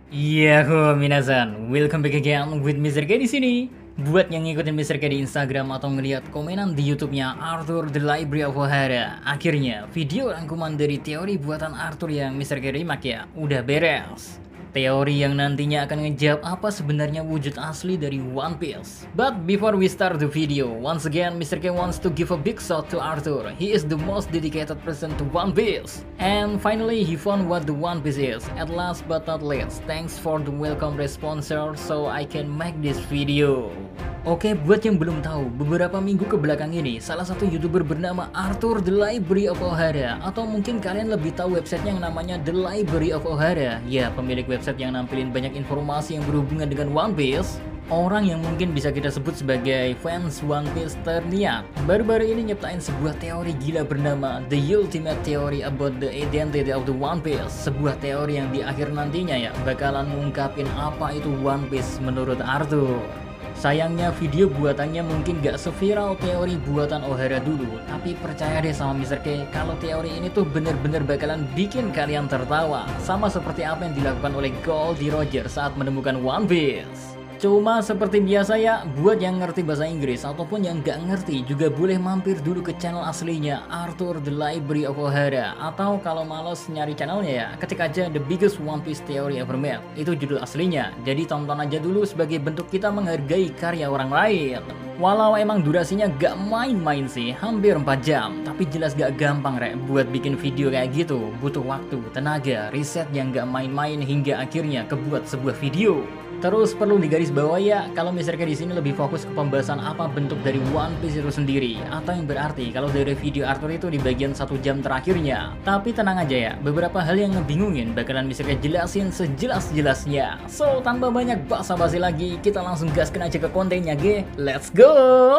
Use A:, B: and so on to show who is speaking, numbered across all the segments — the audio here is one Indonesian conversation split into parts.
A: Yahoo minasan, welcome back again with Mr. K di sini. Buat yang ngikutin Mr. K di Instagram atau ngeliat komenan di YouTube-nya Arthur The Library of O'Hara, akhirnya video rangkuman dari teori buatan Arthur yang Mr. K remak ya, udah beres. Teori yang nantinya akan ngejawab apa sebenarnya wujud asli dari One Piece. But before we start the video, once again Mr. K wants to give a big shout to Arthur. He is the most dedicated person to One Piece. And finally he found what the One Piece is. At last but not least, thanks for the welcome sponsor so I can make this video. Oke, buat yang belum tahu, beberapa minggu ke belakang ini, salah satu YouTuber bernama Arthur The Library of O'Hara, atau mungkin kalian lebih tahu websitenya yang namanya The Library of O'Hara, ya pemilik website yang nampilin banyak informasi yang berhubungan dengan One Piece. Orang yang mungkin bisa kita sebut sebagai fans One Piece terniat, baru-baru ini nyiptain sebuah teori gila bernama The Ultimate Theory About the Identity of the One Piece. Sebuah teori yang di akhir nantinya ya bakalan ngungkapin apa itu One Piece menurut Arthur. Sayangnya video buatannya mungkin gak seviral teori buatan O'Hara dulu, tapi percaya deh sama Mr. K kalau teori ini tuh bener-bener bakalan bikin kalian tertawa, sama seperti apa yang dilakukan oleh Goldie Roger saat menemukan One Piece. Cuma seperti biasa ya, buat yang ngerti bahasa Inggris ataupun yang gak ngerti juga boleh mampir dulu ke channel aslinya Arthur The Library of O'Hara, atau kalau males nyari channelnya ya, ketik aja The Biggest One Piece Theory Ever Made. Itu judul aslinya, jadi tonton aja dulu sebagai bentuk kita menghargai karya orang lain. Walau emang durasinya gak main-main sih, hampir 4 jam, tapi jelas gak gampang rek buat bikin video kayak gitu. Butuh waktu, tenaga, riset yang gak main-main hingga akhirnya kebuat sebuah video. Terus perlu digarisbawahi ya, kalau Mr. K di sini lebih fokus ke pembahasan apa bentuk dari One Piece itu sendiri, atau yang berarti kalau dari video Arthur itu di bagian 1 jam terakhirnya. Tapi tenang aja ya, beberapa hal yang ngebingungin bakalan Mr. K jelasin sejelas-jelasnya. So, tanpa banyak basa-basi lagi, kita langsung gaskan aja ke kontennya, ge. Let's go!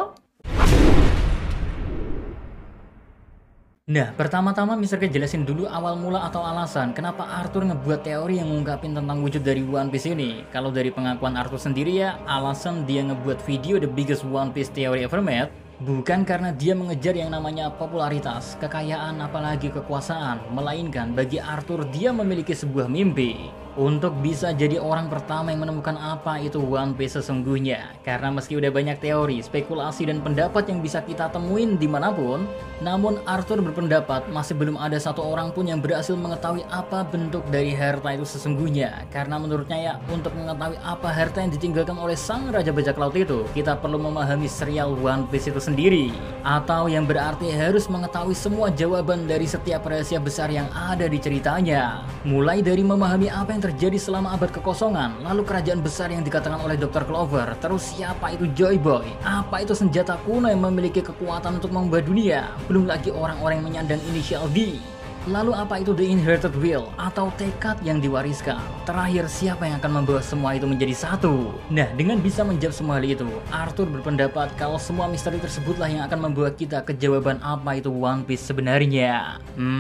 A: Nah, pertama-tama Mr. K jelasin dulu awal mula atau alasan kenapa Arthur ngebuat teori yang ngungkapin tentang wujud dari One Piece ini. Kalau dari pengakuan Arthur sendiri ya, alasan dia ngebuat video The Biggest One Piece Theory Ever Made bukan karena dia mengejar yang namanya popularitas, kekayaan, apalagi kekuasaan, melainkan bagi Arthur dia memiliki sebuah mimpi untuk bisa jadi orang pertama yang menemukan apa itu One Piece sesungguhnya. Karena meski udah banyak teori, spekulasi, dan pendapat yang bisa kita temuin dimanapun, namun Arthur berpendapat masih belum ada satu orang pun yang berhasil mengetahui apa bentuk dari harta itu sesungguhnya. Karena menurutnya ya, untuk mengetahui apa harta yang ditinggalkan oleh sang Raja Bajak Laut itu, kita perlu memahami serial One Piece itu sendiri. Atau yang berarti harus mengetahui semua jawaban dari setiap rahasia besar yang ada di ceritanya. Mulai dari memahami apa yang terjadi selama abad kekosongan, lalu kerajaan besar yang dikatakan oleh Dr. Clover, terus siapa itu Joy Boy, apa itu senjata kuno yang memiliki kekuatan untuk mengubah dunia, belum lagi orang-orang yang menyandang inisial D. Lalu apa itu The Inherited Will atau tekad yang diwariskan? Terakhir, siapa yang akan membawa semua itu menjadi satu? Nah, dengan bisa menjawab semua hal itu, Arthur berpendapat kalau semua misteri tersebutlah yang akan membawa kita ke jawaban apa itu One Piece sebenarnya.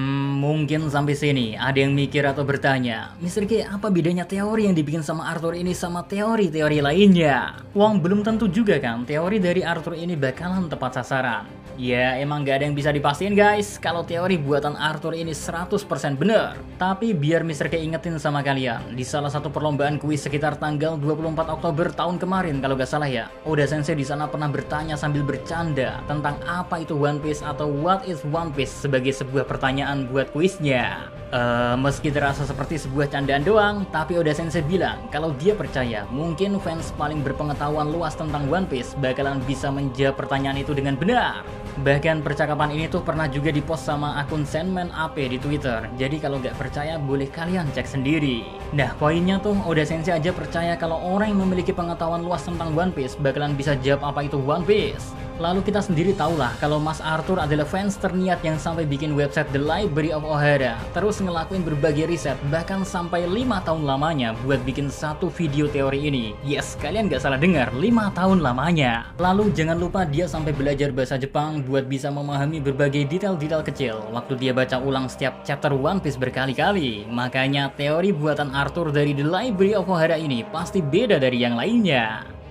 A: Mungkin sampai sini ada yang mikir atau bertanya, Mr. K, apa bedanya teori yang dibikin sama Arthur ini sama teori-teori lainnya? Wong belum tentu juga kan teori dari Arthur ini bakalan tepat sasaran. Ya, emang gak ada yang bisa dipastiin guys kalau teori buatan Arthur ini 100% bener. Tapi biar Mr. K ingetin sama kalian, di salah satu perlombaan kuis sekitar tanggal 24 Oktober tahun kemarin kalau gak salah ya, Oda Sensei di sana pernah bertanya sambil bercanda tentang apa itu One Piece atau what is One Piece sebagai sebuah pertanyaan buat kuisnya. Meski terasa seperti sebuah candaan doang, tapi Oda Sensei bilang kalau dia percaya mungkin fans paling berpengetahuan luas tentang One Piece bakalan bisa menjawab pertanyaan itu dengan benar. Bahkan percakapan ini tuh pernah juga dipost sama akun Sandman AP di Twitter. Jadi kalau nggak percaya boleh kalian cek sendiri. Nah, poinnya tuh Oda Sensei aja percaya kalau orang yang memiliki pengetahuan luas tentang One Piece bakalan bisa jawab apa itu One Piece. Lalu kita sendiri tahulah kalau Mas Arthur adalah fans terniat yang sampai bikin website The Library of O'Hara, terus ngelakuin berbagai riset bahkan sampai 5 tahun lamanya buat bikin satu video teori ini. Yes, kalian gak salah dengar, 5 tahun lamanya. Lalu jangan lupa dia sampai belajar bahasa Jepang buat bisa memahami berbagai detail-detail kecil waktu dia baca ulang setiap chapter One Piece berkali-kali. Makanya teori buatan Arthur dari The Library of O'Hara ini pasti beda dari yang lainnya.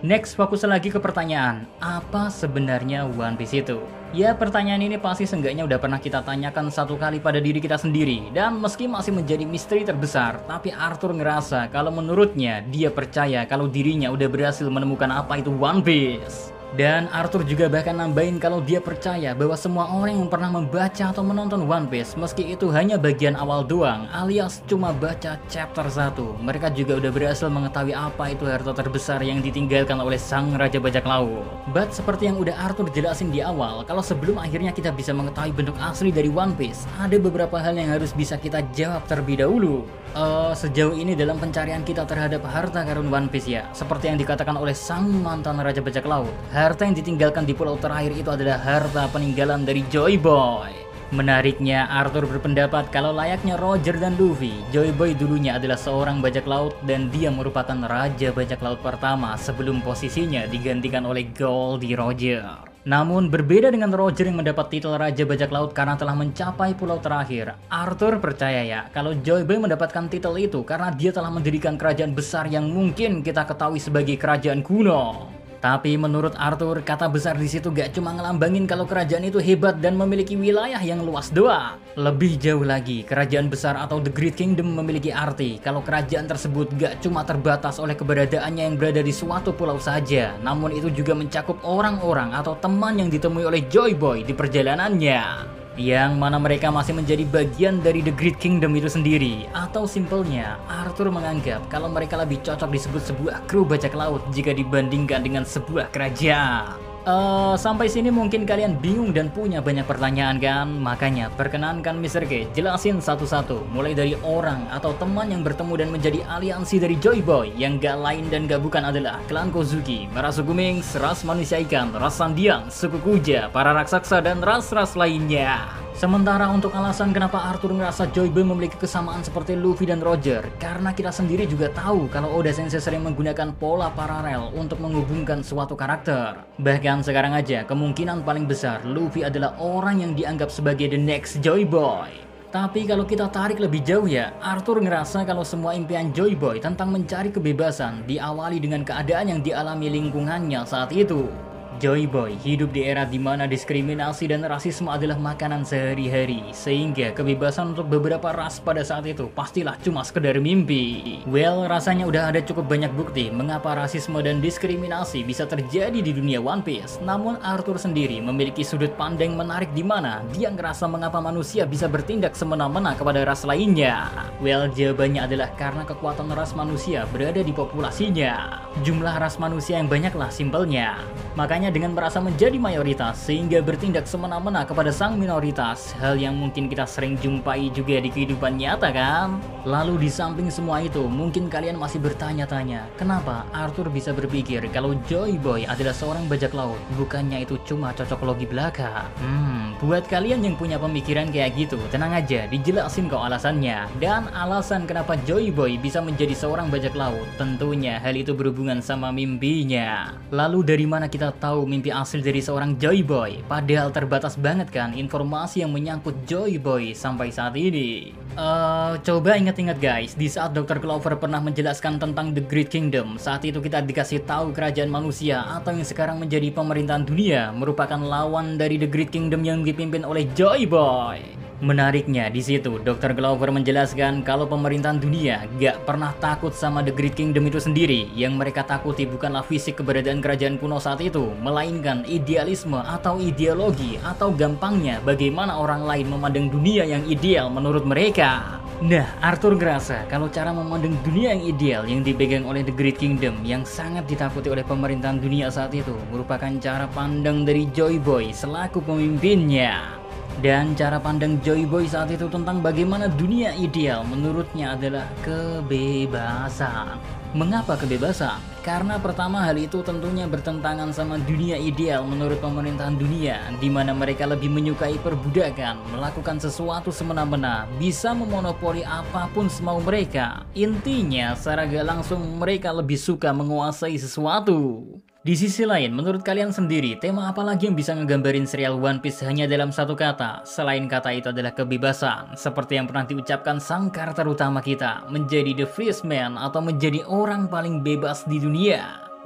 A: Next, fokus lagi ke pertanyaan, apa sebenarnya One Piece itu? Ya, pertanyaan ini pasti seenggaknya udah pernah kita tanyakan satu kali pada diri kita sendiri. Dan meski masih menjadi misteri terbesar, tapi Arthur ngerasa kalau menurutnya dia percaya kalau dirinya udah berhasil menemukan apa itu One Piece. Dan Arthur juga bahkan nambahin kalau dia percaya bahwa semua orang yang pernah membaca atau menonton One Piece, meski itu hanya bagian awal doang alias cuma baca chapter 1, mereka juga udah berhasil mengetahui apa itu harta terbesar yang ditinggalkan oleh sang Raja Bajak Laut. But seperti yang udah Arthur jelasin di awal, kalau sebelum akhirnya kita bisa mengetahui bentuk asli dari One Piece, ada beberapa hal yang harus bisa kita jawab terlebih dahulu. Sejauh ini dalam pencarian kita terhadap harta karun One Piece ya, seperti yang dikatakan oleh sang mantan Raja Bajak Laut, harta yang ditinggalkan di pulau terakhir itu adalah harta peninggalan dari Joy Boy. Menariknya, Arthur berpendapat kalau layaknya Roger dan Luffy, Joy Boy dulunya adalah seorang bajak laut dan dia merupakan Raja Bajak Laut pertama sebelum posisinya digantikan oleh Goldie Roger. Namun berbeda dengan Roger yang mendapat titel Raja Bajak Laut karena telah mencapai pulau terakhir, Arthur percaya ya kalau Joy Boy mendapatkan titel itu karena dia telah mendirikan kerajaan besar yang mungkin kita ketahui sebagai kerajaan kuno. Tapi menurut Arthur, kata besar di situ gak cuma ngelambangin kalau kerajaan itu hebat dan memiliki wilayah yang luas doang. Lebih jauh lagi, kerajaan besar atau The Great Kingdom memiliki arti kalau kerajaan tersebut gak cuma terbatas oleh keberadaannya yang berada di suatu pulau saja, namun itu juga mencakup orang-orang atau teman yang ditemui oleh Joy Boy di perjalanannya, yang mana mereka masih menjadi bagian dari The Great Kingdom itu sendiri. Atau simpelnya, Arthur menganggap kalau mereka lebih cocok disebut sebuah kru bajak laut jika dibandingkan dengan sebuah kerajaan. Sampai sini mungkin kalian bingung dan punya banyak pertanyaan kan? Makanya perkenankan Mr. K jelasin satu-satu, mulai dari orang atau teman yang bertemu dan menjadi aliansi dari Joy Boy yang gak lain dan gak bukan adalah klan Kozuki, Merasukuming, ras manusia ikan, ras Sandiang, suku Kuja, para raksasa dan ras-ras lainnya. Sementara untuk alasan kenapa Arthur ngerasa Joy Boy memiliki kesamaan seperti Luffy dan Roger, karena kita sendiri juga tahu kalau Oda Sensei sering menggunakan pola paralel untuk menghubungkan suatu karakter. Bahkan sekarang aja, kemungkinan paling besar Luffy adalah orang yang dianggap sebagai the next Joy Boy. Tapi kalau kita tarik lebih jauh ya, Arthur ngerasa kalau semua impian Joy Boy tentang mencari kebebasan diawali dengan keadaan yang dialami lingkungannya saat itu. Joy Boy hidup di era di mana diskriminasi dan rasisme adalah makanan sehari-hari, sehingga kebebasan untuk beberapa ras pada saat itu pastilah cuma sekedar mimpi. Well, rasanya udah ada cukup banyak bukti mengapa rasisme dan diskriminasi bisa terjadi di dunia One Piece. Namun Arthur sendiri memiliki sudut pandang menarik di mana dia ngerasa mengapa manusia bisa bertindak semena-mena kepada ras lainnya. Well, jawabannya adalah karena kekuatan ras manusia berada di populasinya. Jumlah ras manusia yang banyaklah simpelnya. Makanya dengan merasa menjadi mayoritas sehingga bertindak semena-mena kepada sang minoritas, hal yang mungkin kita sering jumpai juga di kehidupan nyata kan? Lalu di samping semua itu, mungkin kalian masih bertanya-tanya, kenapa Arthur bisa berpikir kalau Joy Boy adalah seorang bajak laut, bukannya itu cuma cocok logi belaka? Buat kalian yang punya pemikiran kayak gitu, tenang aja, dijelasin kok alasannya. Dan alasan kenapa Joy Boy bisa menjadi seorang bajak laut, tentunya hal itu berhubungan sama mimpinya. Lalu dari mana kita tahu mimpi asli dari seorang Joy Boy? Padahal terbatas banget kan informasi yang menyangkut Joy Boy sampai saat ini. Coba ingat-ingat guys, di saat Dr. Clover pernah menjelaskan tentang The Great Kingdom, saat itu kita dikasih tahu kerajaan manusia atau yang sekarang menjadi pemerintahan dunia merupakan lawan dari The Great Kingdom yang dipimpin oleh Joy Boy. Menariknya di situ Dr. Clover menjelaskan kalau pemerintahan dunia gak pernah takut sama The Great Kingdom itu sendiri. Yang mereka takuti bukanlah fisik keberadaan kerajaan kuno saat itu, melainkan idealisme atau ideologi atau gampangnya bagaimana orang lain memandang dunia yang ideal menurut mereka. Nah, Arthur ngerasa kalau cara memandang dunia yang ideal yang dipegang oleh The Great Kingdom yang sangat ditakuti oleh pemerintahan dunia saat itu merupakan cara pandang dari Joy Boy selaku pemimpinnya. Dan cara pandang Joy Boy saat itu tentang bagaimana dunia ideal menurutnya adalah kebebasan. Mengapa kebebasan? Karena pertama hal itu tentunya bertentangan sama dunia ideal menurut pemerintahan dunia, di mana mereka lebih menyukai perbudakan, melakukan sesuatu semena-mena, bisa memonopoli apapun semau mereka. Intinya, secara gak langsung mereka lebih suka menguasai sesuatu. Di sisi lain, menurut kalian sendiri, tema apa lagi yang bisa ngegambarin serial One Piece hanya dalam satu kata? Selain kata itu adalah kebebasan, seperti yang pernah diucapkan sang karakter utama kita, menjadi the freest man atau menjadi orang paling bebas di dunia.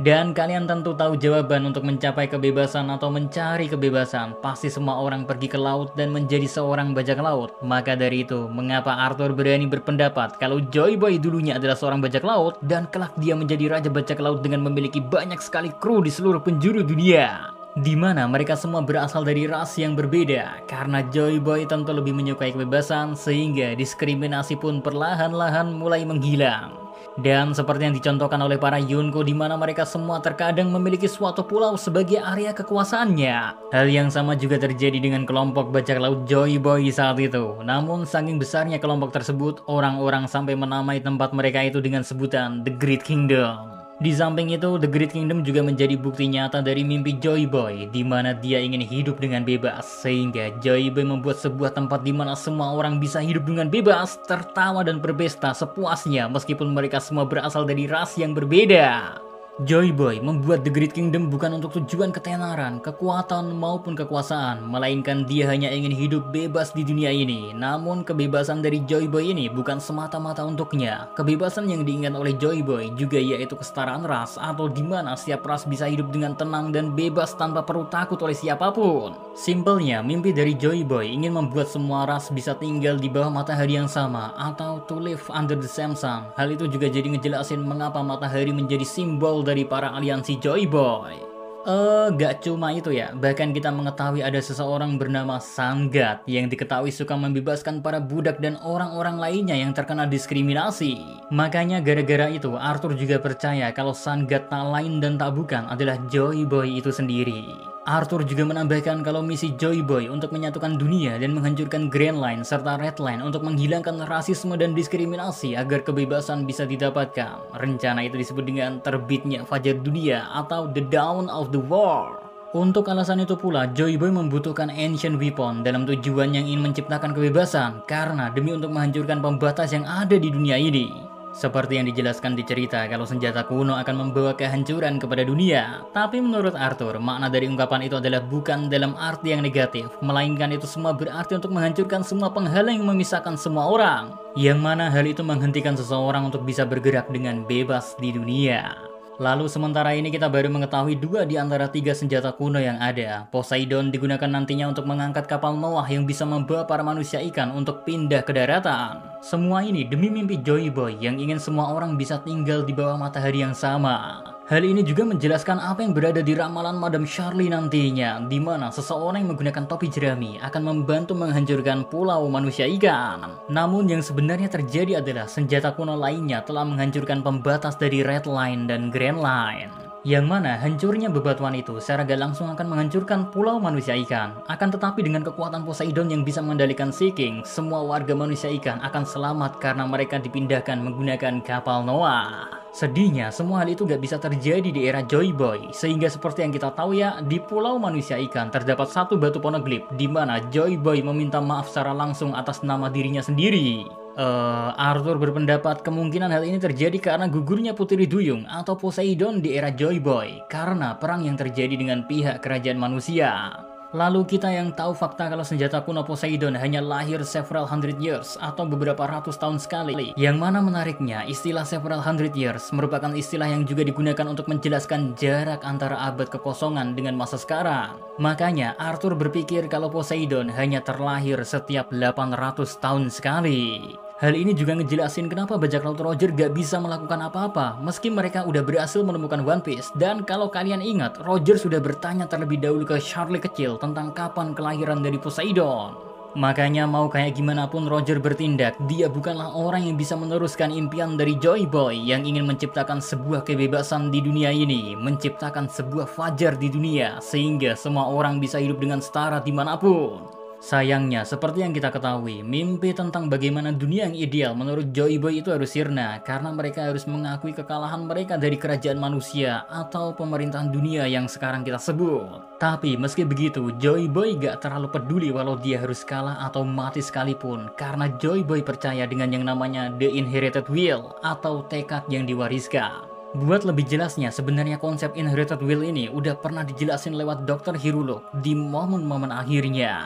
A: Dan kalian tentu tahu jawaban untuk mencapai kebebasan atau mencari kebebasan. Pasti semua orang pergi ke laut dan menjadi seorang bajak laut. Maka dari itu, mengapa Arthur berani berpendapat kalau Joy Boy dulunya adalah seorang bajak laut dan kelak dia menjadi raja bajak laut dengan memiliki banyak sekali kru di seluruh penjuru dunia? Di mana mereka semua berasal dari ras yang berbeda. Karena Joy Boy tentu lebih menyukai kebebasan sehingga diskriminasi pun perlahan-lahan mulai menghilang. Dan seperti yang dicontohkan oleh para Yonko di mana mereka semua terkadang memiliki suatu pulau sebagai area kekuasaannya. Hal yang sama juga terjadi dengan kelompok bajak laut Joy Boy saat itu. Namun saking besarnya kelompok tersebut, orang-orang sampai menamai tempat mereka itu dengan sebutan The Great Kingdom. Di samping itu, The Great Kingdom juga menjadi bukti nyata dari mimpi Joy Boy, di mana dia ingin hidup dengan bebas. Sehingga Joy Boy membuat sebuah tempat di mana semua orang bisa hidup dengan bebas, tertawa dan berpesta sepuasnya meskipun mereka semua berasal dari ras yang berbeda. Joy Boy membuat The Great Kingdom bukan untuk tujuan ketenaran, kekuatan maupun kekuasaan, melainkan dia hanya ingin hidup bebas di dunia ini. Namun kebebasan dari Joy Boy ini bukan semata-mata untuknya. Kebebasan yang diinginkan oleh Joy Boy juga yaitu kesetaraan ras, atau di mana setiap ras bisa hidup dengan tenang dan bebas tanpa perlu takut oleh siapapun. Simpelnya, mimpi dari Joy Boy ingin membuat semua ras bisa tinggal di bawah matahari yang sama, atau to live under the same sun. Hal itu juga jadi ngejelasin mengapa matahari menjadi simbol dari para aliansi Joy Boy. Gak cuma itu ya, bahkan kita mengetahui ada seseorang bernama Sun God yang diketahui suka membebaskan para budak dan orang-orang lainnya yang terkena diskriminasi. Makanya gara-gara itu Arthur juga percaya kalau Sun God tak lain dan tak bukan adalah Joy Boy itu sendiri. Arthur juga menambahkan kalau misi Joy Boy untuk menyatukan dunia dan menghancurkan Grand Line serta Red Line untuk menghilangkan rasisme dan diskriminasi agar kebebasan bisa didapatkan. Rencana itu disebut dengan terbitnya Fajar Dunia atau The Dawn of the War. Untuk alasan itu pula, Joy Boy membutuhkan Ancient Weapon dalam tujuan yang ingin menciptakan kebebasan karena demi untuk menghancurkan pembatas yang ada di dunia ini. Seperti yang dijelaskan di cerita kalau senjata kuno akan membawa kehancuran kepada dunia. Tapi menurut Arthur, makna dari ungkapan itu adalah bukan dalam arti yang negatif, melainkan itu semua berarti untuk menghancurkan semua penghalang yang memisahkan semua orang. Yang mana hal itu menghentikan seseorang untuk bisa bergerak dengan bebas di dunia. Lalu sementara ini kita baru mengetahui 2 di antara 3 senjata kuno yang ada. Poseidon digunakan nantinya untuk mengangkat kapal Noah yang bisa membawa para manusia ikan untuk pindah ke daratan. Semua ini demi mimpi Joy Boy yang ingin semua orang bisa tinggal di bawah matahari yang sama. Hal ini juga menjelaskan apa yang berada di ramalan Madame Charlie nantinya, di mana seseorang yang menggunakan topi jerami akan membantu menghancurkan pulau manusia ikan. Namun yang sebenarnya terjadi adalah senjata kuno lainnya telah menghancurkan pembatas dari Red Line dan Grand Line. Yang mana hancurnya bebatuan itu secara gak langsung akan menghancurkan pulau manusia ikan. Akan tetapi dengan kekuatan Poseidon yang bisa mengendalikan Sea King, semua warga manusia ikan akan selamat karena mereka dipindahkan menggunakan kapal Noah. Sedihnya, semua hal itu gak bisa terjadi di era Joy Boy. Sehingga seperti yang kita tahu ya, di pulau manusia ikan terdapat satu batu poneglyph di mana Joy Boy meminta maaf secara langsung atas nama dirinya sendiri. Arthur berpendapat kemungkinan hal ini terjadi karena gugurnya Putri Duyung atau Poseidon di era Joy Boy karena perang yang terjadi dengan pihak kerajaan manusia. Lalu kita yang tahu fakta kalau senjata kuno Poseidon hanya lahir several hundred years atau beberapa ratus tahun sekali. Yang mana menariknya, istilah several hundred years merupakan istilah yang juga digunakan untuk menjelaskan jarak antara abad kekosongan dengan masa sekarang. Makanya Arthur berpikir kalau Poseidon hanya terlahir setiap 800 tahun sekali. Hal ini juga ngejelasin kenapa bajak laut Roger gak bisa melakukan apa-apa meski mereka udah berhasil menemukan One Piece. Dan kalau kalian ingat, Roger sudah bertanya terlebih dahulu ke Charlie kecil tentang kapan kelahiran dari Poseidon. Makanya mau kayak gimana pun Roger bertindak, dia bukanlah orang yang bisa meneruskan impian dari Joy Boy yang ingin menciptakan sebuah kebebasan di dunia ini, menciptakan sebuah fajar di dunia sehingga semua orang bisa hidup dengan setara dimanapun. Sayangnya, seperti yang kita ketahui, mimpi tentang bagaimana dunia yang ideal menurut Joy Boy itu harus sirna karena mereka harus mengakui kekalahan mereka dari kerajaan manusia atau pemerintahan dunia yang sekarang kita sebut. Tapi meski begitu, Joy Boy gak terlalu peduli walau dia harus kalah atau mati sekalipun karena Joy Boy percaya dengan yang namanya The Inherited Will atau tekad yang diwariskan. Buat lebih jelasnya, sebenarnya konsep Inherited Will ini udah pernah dijelasin lewat Dr. Hirulok di momen-momen akhirnya.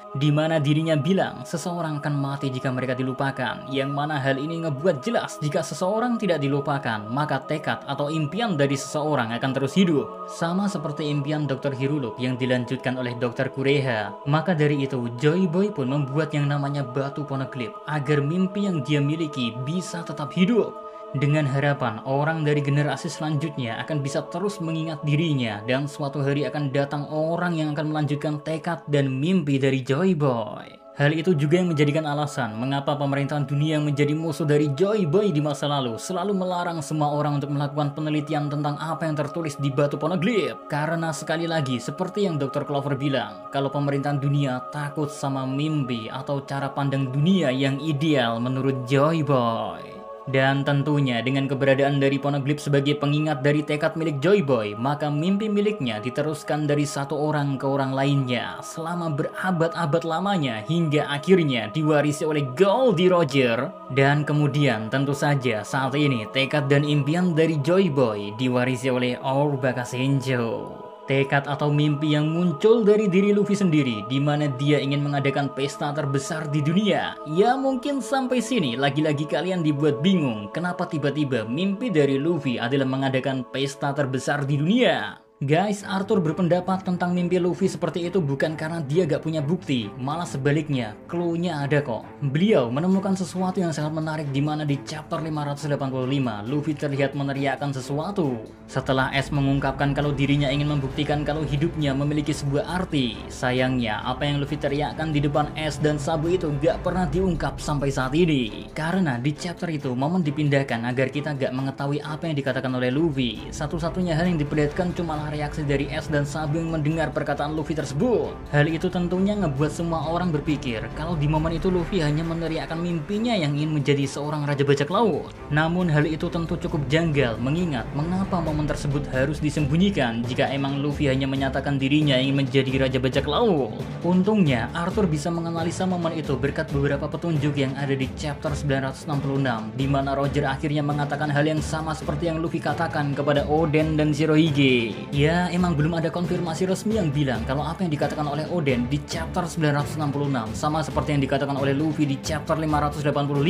A: di mana dirinya bilang seseorang akan mati jika mereka dilupakan, yang mana hal ini ngebuat jelas jika seseorang tidak dilupakan, maka tekad atau impian dari seseorang akan terus hidup. Sama seperti impian Dr. Hiruluk yang dilanjutkan oleh Dr. Kureha. Maka dari itu, Joy Boy pun membuat yang namanya batu poneglyph agar mimpi yang dia miliki bisa tetap hidup. Dengan harapan orang dari generasi selanjutnya akan bisa terus mengingat dirinya dan suatu hari akan datang orang yang akan melanjutkan tekad dan mimpi dari Joy Boy. Hal itu juga yang menjadikan alasan mengapa pemerintahan dunia menjadi musuh dari Joy Boy di masa lalu, selalu melarang semua orang untuk melakukan penelitian tentang apa yang tertulis di batu poneglyph. Karena sekali lagi seperti yang Dr. Clover bilang, kalau pemerintahan dunia takut sama mimpi atau cara pandang dunia yang ideal menurut Joy Boy. Dan tentunya dengan keberadaan dari poneglyph sebagai pengingat dari tekad milik Joy Boy, maka mimpi miliknya diteruskan dari satu orang ke orang lainnya selama berabad-abad lamanya hingga akhirnya diwarisi oleh Goldie Roger. Dan kemudian tentu saja saat ini tekad dan impian dari Joy Boy diwarisi oleh Our Bakasenjo. Tekad atau mimpi yang muncul dari diri Luffy sendiri, di mana dia ingin mengadakan pesta terbesar di dunia. Ya mungkin sampai sini lagi-lagi kalian dibuat bingung, kenapa tiba-tiba mimpi dari Luffy adalah mengadakan pesta terbesar di dunia. Guys, Arthur berpendapat tentang mimpi Luffy seperti itu bukan karena dia gak punya bukti, malah sebaliknya, clue-nya ada kok. Beliau menemukan sesuatu yang sangat menarik di mana di chapter 585, Luffy terlihat meneriakkan sesuatu. Setelah Ace mengungkapkan kalau dirinya ingin membuktikan kalau hidupnya memiliki sebuah arti. Sayangnya, apa yang Luffy teriakkan di depan Ace dan Sabu itu gak pernah diungkap sampai saat ini. Karena di chapter itu, momen dipindahkan agar kita gak mengetahui apa yang dikatakan oleh Luffy. Satu-satunya hal yang diperlihatkan cuma reaksi dari Ace dan Sabu yang mendengar perkataan Luffy tersebut. Hal itu tentunya ngebuat semua orang berpikir kalau di momen itu Luffy hanya meneriakkan mimpinya yang ingin menjadi seorang raja bajak laut. Namun hal itu tentu cukup janggal mengingat mengapa momen tersebut harus disembunyikan jika emang Luffy hanya menyatakan dirinya ingin menjadi raja bajak laut. Untungnya Arthur bisa menganalisa momen itu berkat beberapa petunjuk yang ada di chapter 966 di mana Roger akhirnya mengatakan hal yang sama seperti yang Luffy katakan kepada Oden dan Shirohige. Ya, emang belum ada konfirmasi resmi yang bilang kalau apa yang dikatakan oleh Oden di chapter 966 sama seperti yang dikatakan oleh Luffy di chapter 585.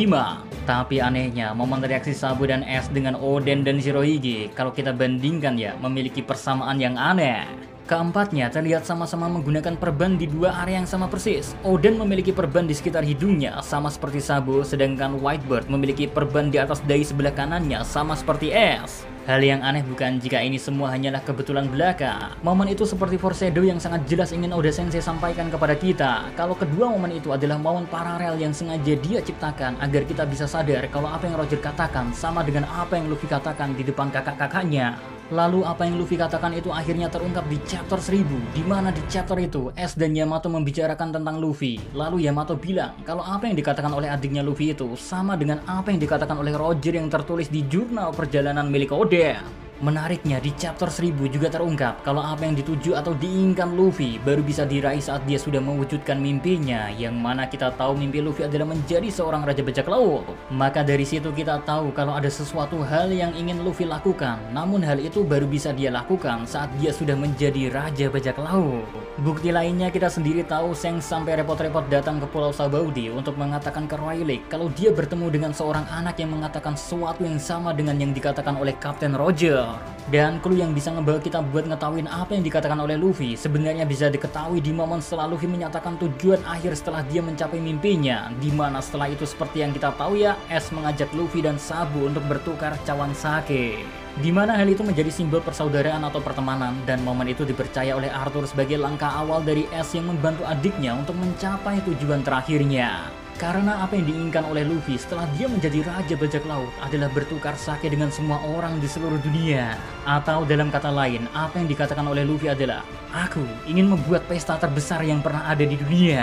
A: Tapi anehnya, momen reaksi Sabu dan Ace dengan Oden dan Shirohige, kalau kita bandingkan ya, memiliki persamaan yang aneh. Keempatnya terlihat sama-sama menggunakan perban di dua area yang sama persis. Oden memiliki perban di sekitar hidungnya sama seperti Sabu, sedangkan Whitebird memiliki perban di atas dahi sebelah kanannya sama seperti Ace. Hal yang aneh bukan jika ini semua hanyalah kebetulan belaka. Momen itu seperti foreshadow yang sangat jelas ingin Oda Sensei sampaikan kepada kita. Kalau kedua momen itu adalah momen paralel yang sengaja dia ciptakan agar kita bisa sadar kalau apa yang Roger katakan sama dengan apa yang Luffy katakan di depan kakak-kakaknya. Lalu apa yang Luffy katakan itu akhirnya terungkap di chapter 1000, di mana di chapter itu Ace dan Yamato membicarakan tentang Luffy. Lalu Yamato bilang kalau apa yang dikatakan oleh adiknya Luffy itu sama dengan apa yang dikatakan oleh Roger yang tertulis di jurnal perjalanan milik Oden. Menariknya di chapter 1000 juga terungkap kalau apa yang dituju atau diinginkan Luffy baru bisa diraih saat dia sudah mewujudkan mimpinya, yang mana kita tahu mimpi Luffy adalah menjadi seorang raja bajak laut. Maka dari situ kita tahu kalau ada sesuatu hal yang ingin Luffy lakukan, namun hal itu baru bisa dia lakukan saat dia sudah menjadi raja bajak laut. Bukti lainnya kita sendiri tahu Shanks sampai repot-repot datang ke Pulau Sabaudi untuk mengatakan ke Rayleigh kalau dia bertemu dengan seorang anak yang mengatakan sesuatu yang sama dengan yang dikatakan oleh Kapten Roger. Dan clue yang bisa ngebawa kita buat ngetahuin apa yang dikatakan oleh Luffy sebenarnya bisa diketahui di momen setelah Luffy menyatakan tujuan akhir setelah dia mencapai mimpinya, dimana setelah itu seperti yang kita tahu ya, Ace mengajak Luffy dan Sabu untuk bertukar cawan sake. Dimana hal itu menjadi simbol persaudaraan atau pertemanan, dan momen itu dipercaya oleh Arthur sebagai langkah awal dari Ace yang membantu adiknya untuk mencapai tujuan terakhirnya. Karena apa yang diinginkan oleh Luffy setelah dia menjadi raja bajak laut adalah bertukar sake dengan semua orang di seluruh dunia. Atau dalam kata lain, apa yang dikatakan oleh Luffy adalah, aku ingin membuat pesta terbesar yang pernah ada di dunia.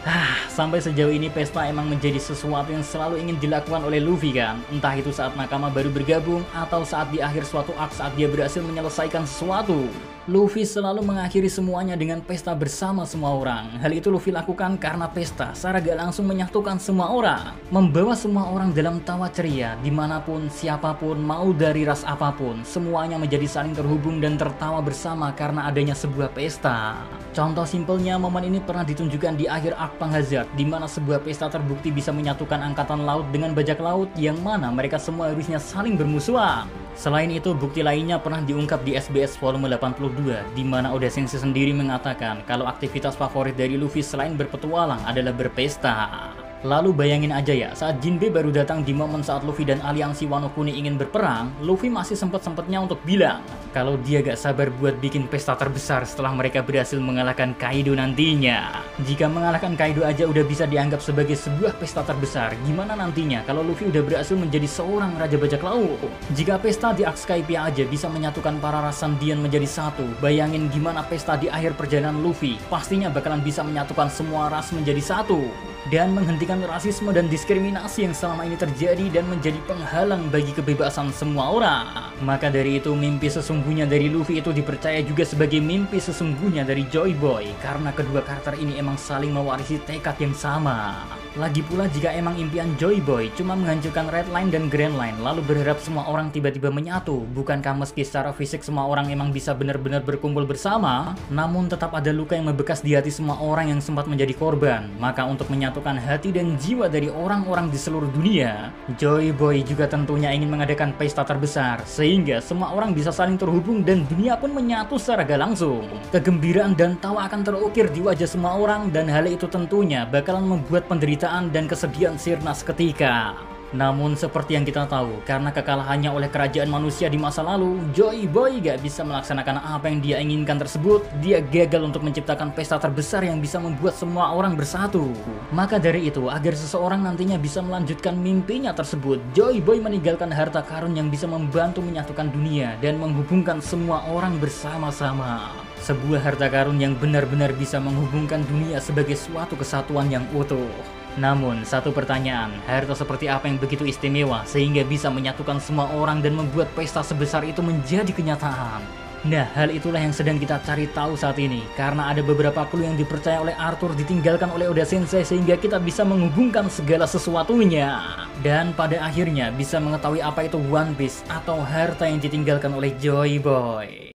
A: Sampai sejauh ini pesta emang menjadi sesuatu yang selalu ingin dilakukan oleh Luffy kan. Entah itu saat Nakama baru bergabung atau saat di akhir suatu arc saat dia berhasil menyelesaikan sesuatu. Luffy selalu mengakhiri semuanya dengan pesta bersama semua orang. Hal itu Luffy lakukan karena pesta secara gak langsung menyatukan semua orang, membawa semua orang dalam tawa ceria, dimanapun, siapapun, mau dari ras apapun, semuanya menjadi saling terhubung dan tertawa bersama karena adanya sebuah pesta. Contoh simpelnya, momen ini pernah ditunjukkan di akhir arc Panghazard, di mana sebuah pesta terbukti bisa menyatukan angkatan laut dengan bajak laut yang mana mereka semua harusnya saling bermusuhan. Selain itu, bukti lainnya pernah diungkap di SBS volume 82, di mana Oda Sensei sendiri mengatakan kalau aktivitas favorit dari Luffy selain berpetualang adalah berpesta. Lalu bayangin aja ya, saat Jinbe baru datang di momen saat Luffy dan aliansi Wano Kuni ingin berperang, Luffy masih sempet-sempetnya untuk bilang kalau dia gak sabar buat bikin pesta terbesar setelah mereka berhasil mengalahkan Kaido nantinya. Jika mengalahkan Kaido aja udah bisa dianggap sebagai sebuah pesta terbesar, gimana nantinya kalau Luffy udah berhasil menjadi seorang Raja Bajak Laut? Jika pesta di Arc Skypiea aja bisa menyatukan para ras Sandian menjadi satu, bayangin gimana pesta di akhir perjalanan Luffy, pastinya bakalan bisa menyatukan semua ras menjadi satu dan menghentikan rasisme dan diskriminasi yang selama ini terjadi dan menjadi penghalang bagi kebebasan semua orang. Maka dari itu, mimpi sesungguhnya dari Luffy itu dipercaya juga sebagai mimpi sesungguhnya dari Joy Boy, karena kedua karakter ini emang saling mewarisi tekad yang sama. Lagi pula jika emang impian Joy Boy cuma menghancurkan Red Line dan Grand Line lalu berharap semua orang tiba-tiba menyatu, bukankah meski secara fisik semua orang emang bisa benar-benar berkumpul bersama, namun tetap ada luka yang membekas di hati semua orang yang sempat menjadi korban? Maka untuk menyatukan hati dan jiwa dari orang-orang di seluruh dunia, Joy Boy juga tentunya ingin mengadakan pesta terbesar sehingga semua orang bisa saling terhubung dan dunia pun menyatu secara gak langsung. Kegembiraan dan tawa akan terukir di wajah semua orang dan hal itu tentunya bakalan membuat penderitaan dan kesedihan sirna seketika. Namun seperti yang kita tahu, karena kekalahannya oleh kerajaan manusia di masa lalu, Joy Boy gak bisa melaksanakan apa yang dia inginkan tersebut. Dia gagal untuk menciptakan pesta terbesar yang bisa membuat semua orang bersatu. Maka dari itu, agar seseorang nantinya bisa melanjutkan mimpinya tersebut, Joy Boy meninggalkan harta karun yang bisa membantu menyatukan dunia dan menghubungkan semua orang bersama-sama. Sebuah harta karun yang benar-benar bisa menghubungkan dunia sebagai suatu kesatuan yang utuh. Namun, satu pertanyaan, harta seperti apa yang begitu istimewa sehingga bisa menyatukan semua orang dan membuat pesta sebesar itu menjadi kenyataan? Nah, hal itulah yang sedang kita cari tahu saat ini, karena ada beberapa clue yang dipercaya oleh Arthur ditinggalkan oleh Oda Sensei sehingga kita bisa menghubungkan segala sesuatunya. Dan pada akhirnya bisa mengetahui apa itu One Piece atau harta yang ditinggalkan oleh Joy Boy.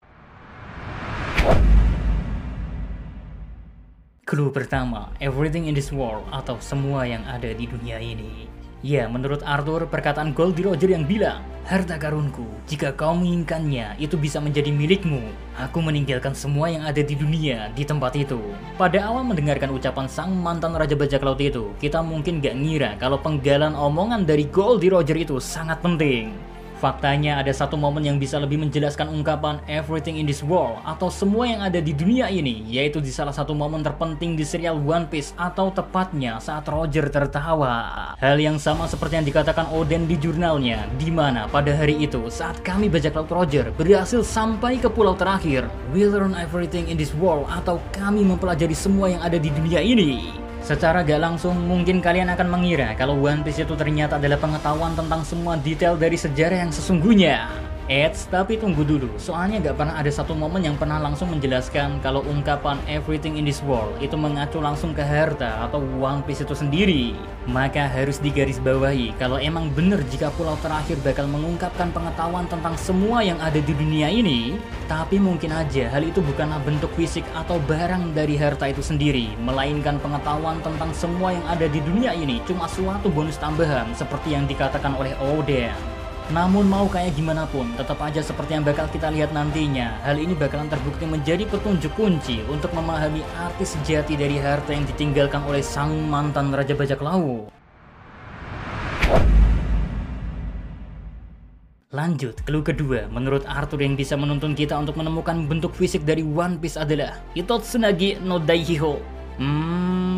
A: Clue pertama, everything in this world atau semua yang ada di dunia ini. Ya, menurut Arthur, perkataan Goldie Roger yang bilang, harta karunku, jika kau menginginkannya, itu bisa menjadi milikmu. Aku meninggalkan semua yang ada di dunia di tempat itu. Pada awal mendengarkan ucapan sang mantan Raja Bajak Laut itu, kita mungkin gak ngira kalau penggalan omongan dari Goldie Roger itu sangat penting. Faktanya ada satu momen yang bisa lebih menjelaskan ungkapan everything in this world atau semua yang ada di dunia ini, yaitu di salah satu momen terpenting di serial One Piece atau tepatnya saat Roger tertawa. Hal yang sama seperti yang dikatakan Oden di jurnalnya, di mana pada hari itu saat kami bajak laut Roger berhasil sampai ke pulau terakhir, we learn everything in this world atau kami mempelajari semua yang ada di dunia ini. Secara gak langsung mungkin kalian akan mengira kalau One Piece itu ternyata adalah pengetahuan tentang semua detail dari sejarah yang sesungguhnya. Tapi tunggu dulu, soalnya gak pernah ada satu momen yang pernah langsung menjelaskan kalau ungkapan everything in this world itu mengacu langsung ke harta atau One Piece itu sendiri. Maka harus digarisbawahi kalau emang bener jika pulau terakhir bakal mengungkapkan pengetahuan tentang semua yang ada di dunia ini, tapi mungkin aja hal itu bukanlah bentuk fisik atau barang dari harta itu sendiri, melainkan pengetahuan tentang semua yang ada di dunia ini cuma suatu bonus tambahan seperti yang dikatakan oleh Oden. Namun mau kayak gimana pun, tetap aja seperti yang bakal kita lihat nantinya, hal ini bakalan terbukti menjadi petunjuk kunci untuk memahami arti sejati dari harta yang ditinggalkan oleh sang mantan Raja Bajak Laut. Lanjut, clue kedua, menurut Arthur yang bisa menuntun kita untuk menemukan bentuk fisik dari One Piece adalah Hitotsunagi no Daihiho.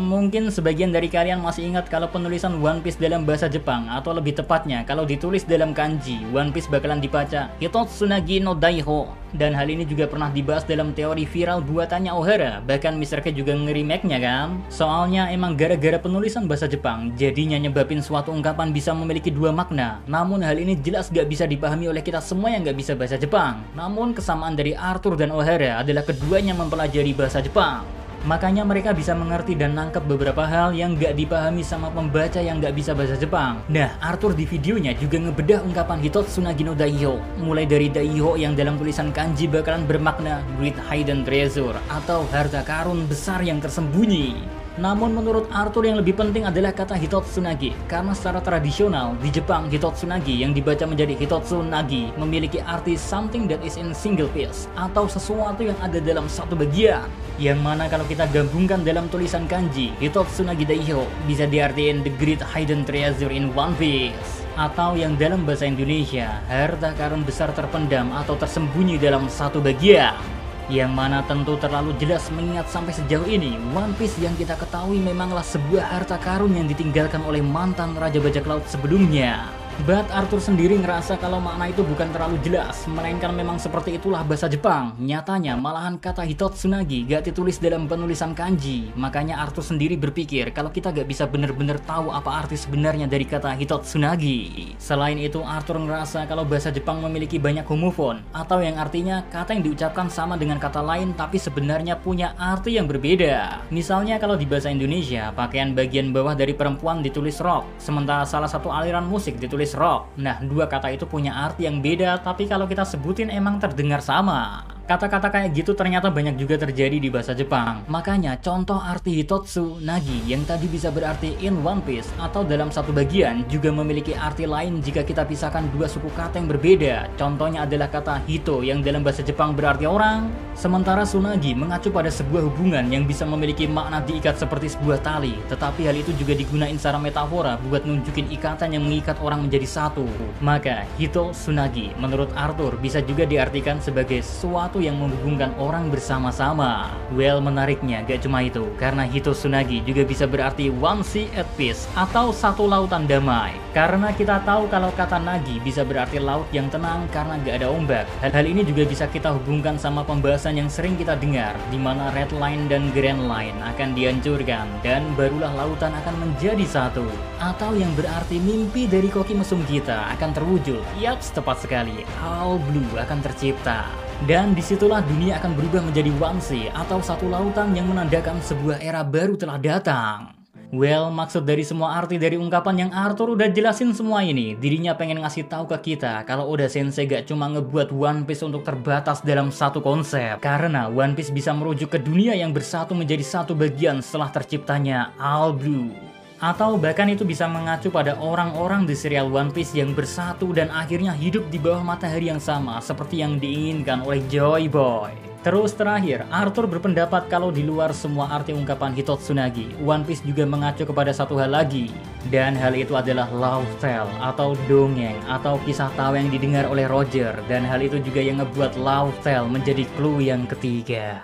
A: mungkin sebagian dari kalian masih ingat kalau penulisan One Piece dalam bahasa Jepang, atau lebih tepatnya kalau ditulis dalam kanji, One Piece bakalan dibaca Hitotsunagi no Daiho. Dan hal ini juga pernah dibahas dalam teori viral buatannya Ohara, bahkan Mr. K juga nge-remake-nya kan. Soalnya emang gara-gara penulisan bahasa Jepang, jadinya nyebabin suatu ungkapan bisa memiliki dua makna. Namun hal ini jelas gak bisa dipahami oleh kita semua yang gak bisa bahasa Jepang. Namun kesamaan dari Arthur dan Ohara adalah keduanya mempelajari bahasa Jepang. Makanya mereka bisa mengerti dan nangkep beberapa hal yang gak dipahami sama pembaca yang gak bisa bahasa Jepang. Nah, Arthur di videonya juga ngebedah ungkapan Hitotsunagi no Daiho. Mulai dari Daiho yang dalam tulisan kanji bakalan bermakna Great Hidden Treasure atau harta karun besar yang tersembunyi. Namun menurut Arthur yang lebih penting adalah kata Hitotsunagi, karena secara tradisional di Jepang Hitotsunagi yang dibaca menjadi Hitotsunagi memiliki arti something that is in single piece, atau sesuatu yang ada dalam satu bagian. Yang mana kalau kita gabungkan dalam tulisan kanji, Hitotsunagi Daiho bisa diartikan the great hidden treasure in One Piece, atau yang dalam bahasa Indonesia harta karun besar terpendam atau tersembunyi dalam satu bagian. Yang mana tentu terlalu jelas mengingat sampai sejauh ini One Piece yang kita ketahui memanglah sebuah harta karun yang ditinggalkan oleh mantan Raja Bajak Laut sebelumnya. But Arthur sendiri ngerasa kalau makna itu bukan terlalu jelas, melainkan memang seperti itulah bahasa Jepang. Nyatanya malahan kata Hitotsunagi gak ditulis dalam penulisan kanji. Makanya Arthur sendiri berpikir kalau kita gak bisa bener-bener tahu apa arti sebenarnya dari kata Hitotsunagi. Selain itu Arthur ngerasa kalau bahasa Jepang memiliki banyak homofon, atau yang artinya kata yang diucapkan sama dengan kata lain tapi sebenarnya punya arti yang berbeda. Misalnya kalau di bahasa Indonesia pakaian bagian bawah dari perempuan ditulis rok, sementara salah satu aliran musik ditulis rock. Nah, dua kata itu punya arti yang beda, tapi kalau kita sebutin emang terdengar sama. Kata-kata kayak gitu ternyata banyak juga terjadi di bahasa Jepang. Makanya contoh arti Hitotsunagi yang tadi bisa berarti in One Piece atau dalam satu bagian juga memiliki arti lain jika kita pisahkan dua suku kata yang berbeda. Contohnya adalah kata Hito yang dalam bahasa Jepang berarti orang, sementara Tsunagi mengacu pada sebuah hubungan yang bisa memiliki makna diikat seperti sebuah tali. Tetapi hal itu juga digunakan secara metafora buat nunjukin ikatan yang mengikat orang menjadi satu. Maka Hitotsunagi menurut Arthur bisa juga diartikan sebagai sesuatu yang menghubungkan orang bersama-sama. Well, menariknya gak cuma itu, karena Hitotsunagi juga bisa berarti one sea at peace atau satu lautan damai. Karena kita tahu kalau kata nagi bisa berarti laut yang tenang karena gak ada ombak. Hal ini juga bisa kita hubungkan sama pembahasan yang sering kita dengar, di mana red line dan grand line akan dihancurkan dan barulah lautan akan menjadi satu. Atau yang berarti mimpi dari koki mesum kita akan terwujud. Yaps, tepat sekali. All Blue akan tercipta. Dan disitulah dunia akan berubah menjadi One Sea atau satu lautan yang menandakan sebuah era baru telah datang. Well, maksud dari semua arti dari ungkapan yang Arthur udah jelasin semua ini, dirinya pengen ngasih tahu ke kita kalau Oda Sensei gak cuma ngebuat One Piece untuk terbatas dalam satu konsep. Karena One Piece bisa merujuk ke dunia yang bersatu menjadi satu bagian setelah terciptanya All Blue. Atau bahkan itu bisa mengacu pada orang-orang di serial One Piece yang bersatu dan akhirnya hidup di bawah matahari yang sama seperti yang diinginkan oleh Joy Boy. Terus terakhir, Arthur berpendapat kalau di luar semua arti ungkapan Hitotsunagi, One Piece juga mengacu kepada satu hal lagi. Dan hal itu adalah love tale atau dongeng atau kisah tawa yang didengar oleh Roger. Dan hal itu juga yang ngebuat love tale menjadi clue yang ketiga.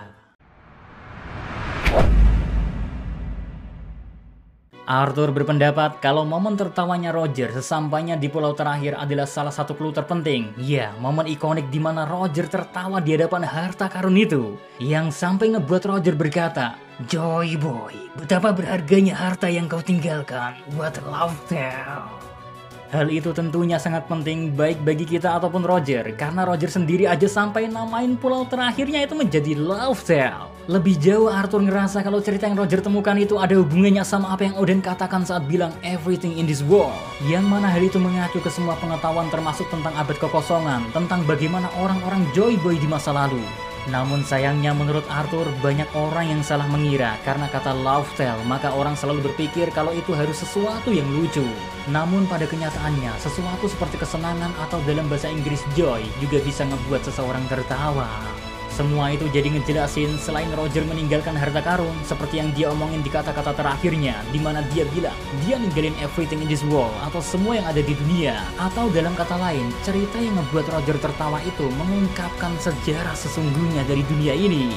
A: Arthur berpendapat kalau momen tertawanya Roger sesampainya di pulau terakhir adalah salah satu clue terpenting. Ya, momen ikonik di mana Roger tertawa di hadapan harta karun itu, yang sampai ngebuat Roger berkata, "Joy Boy, betapa berharganya harta yang kau tinggalkan buat love tale." Hal itu tentunya sangat penting baik bagi kita ataupun Roger, karena Roger sendiri aja sampai namain pulau terakhirnya itu menjadi love tale. Lebih jauh Arthur ngerasa kalau cerita yang Roger temukan itu ada hubungannya sama apa yang Oden katakan saat bilang everything in this world. Yang mana hal itu mengacu ke semua pengetahuan termasuk tentang abad kekosongan, tentang bagaimana orang-orang Joy Boy di masa lalu. Namun sayangnya menurut Arthur banyak orang yang salah mengira karena kata love tale maka orang selalu berpikir kalau itu harus sesuatu yang lucu. Namun pada kenyataannya sesuatu seperti kesenangan atau dalam bahasa Inggris joy juga bisa ngebuat seseorang tertawa. Semua itu jadi ngejelasin selain Roger meninggalkan harta karun seperti yang dia omongin di kata-kata terakhirnya, di mana dia bilang dia ninggalin everything in this world atau semua yang ada di dunia. Atau dalam kata lain, cerita yang membuat Roger tertawa itu mengungkapkan sejarah sesungguhnya dari dunia ini.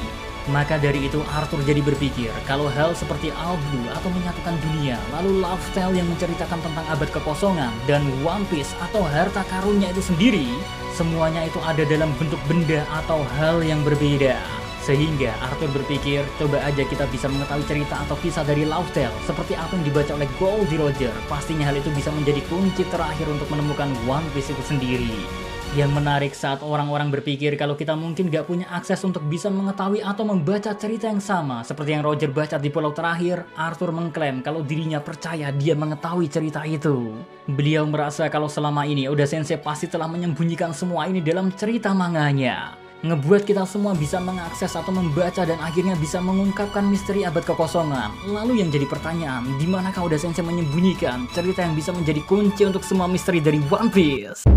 A: Maka dari itu Arthur jadi berpikir kalau hal seperti All Blue atau menyatukan dunia, lalu Love Tale yang menceritakan tentang abad kekosongan, dan One Piece atau harta karunnya itu sendiri, semuanya itu ada dalam bentuk benda atau hal yang berbeda. Sehingga Arthur berpikir, coba aja kita bisa mengetahui cerita atau kisah dari Love Tale seperti apa yang dibaca oleh Goldie Roger. Pastinya hal itu bisa menjadi kunci terakhir untuk menemukan One Piece itu sendiri. Yang menarik saat orang-orang berpikir kalau kita mungkin gak punya akses untuk bisa mengetahui atau membaca cerita yang sama seperti yang Roger baca di pulau terakhir, Arthur mengklaim kalau dirinya percaya dia mengetahui cerita itu. Beliau merasa kalau selama ini Oda Sensei pasti telah menyembunyikan semua ini dalam cerita manganya, ngebuat kita semua bisa mengakses atau membaca dan akhirnya bisa mengungkapkan misteri abad kekosongan. Lalu yang jadi pertanyaan, di manakah Oda Sensei menyembunyikan cerita yang bisa menjadi kunci untuk semua misteri dari One Piece?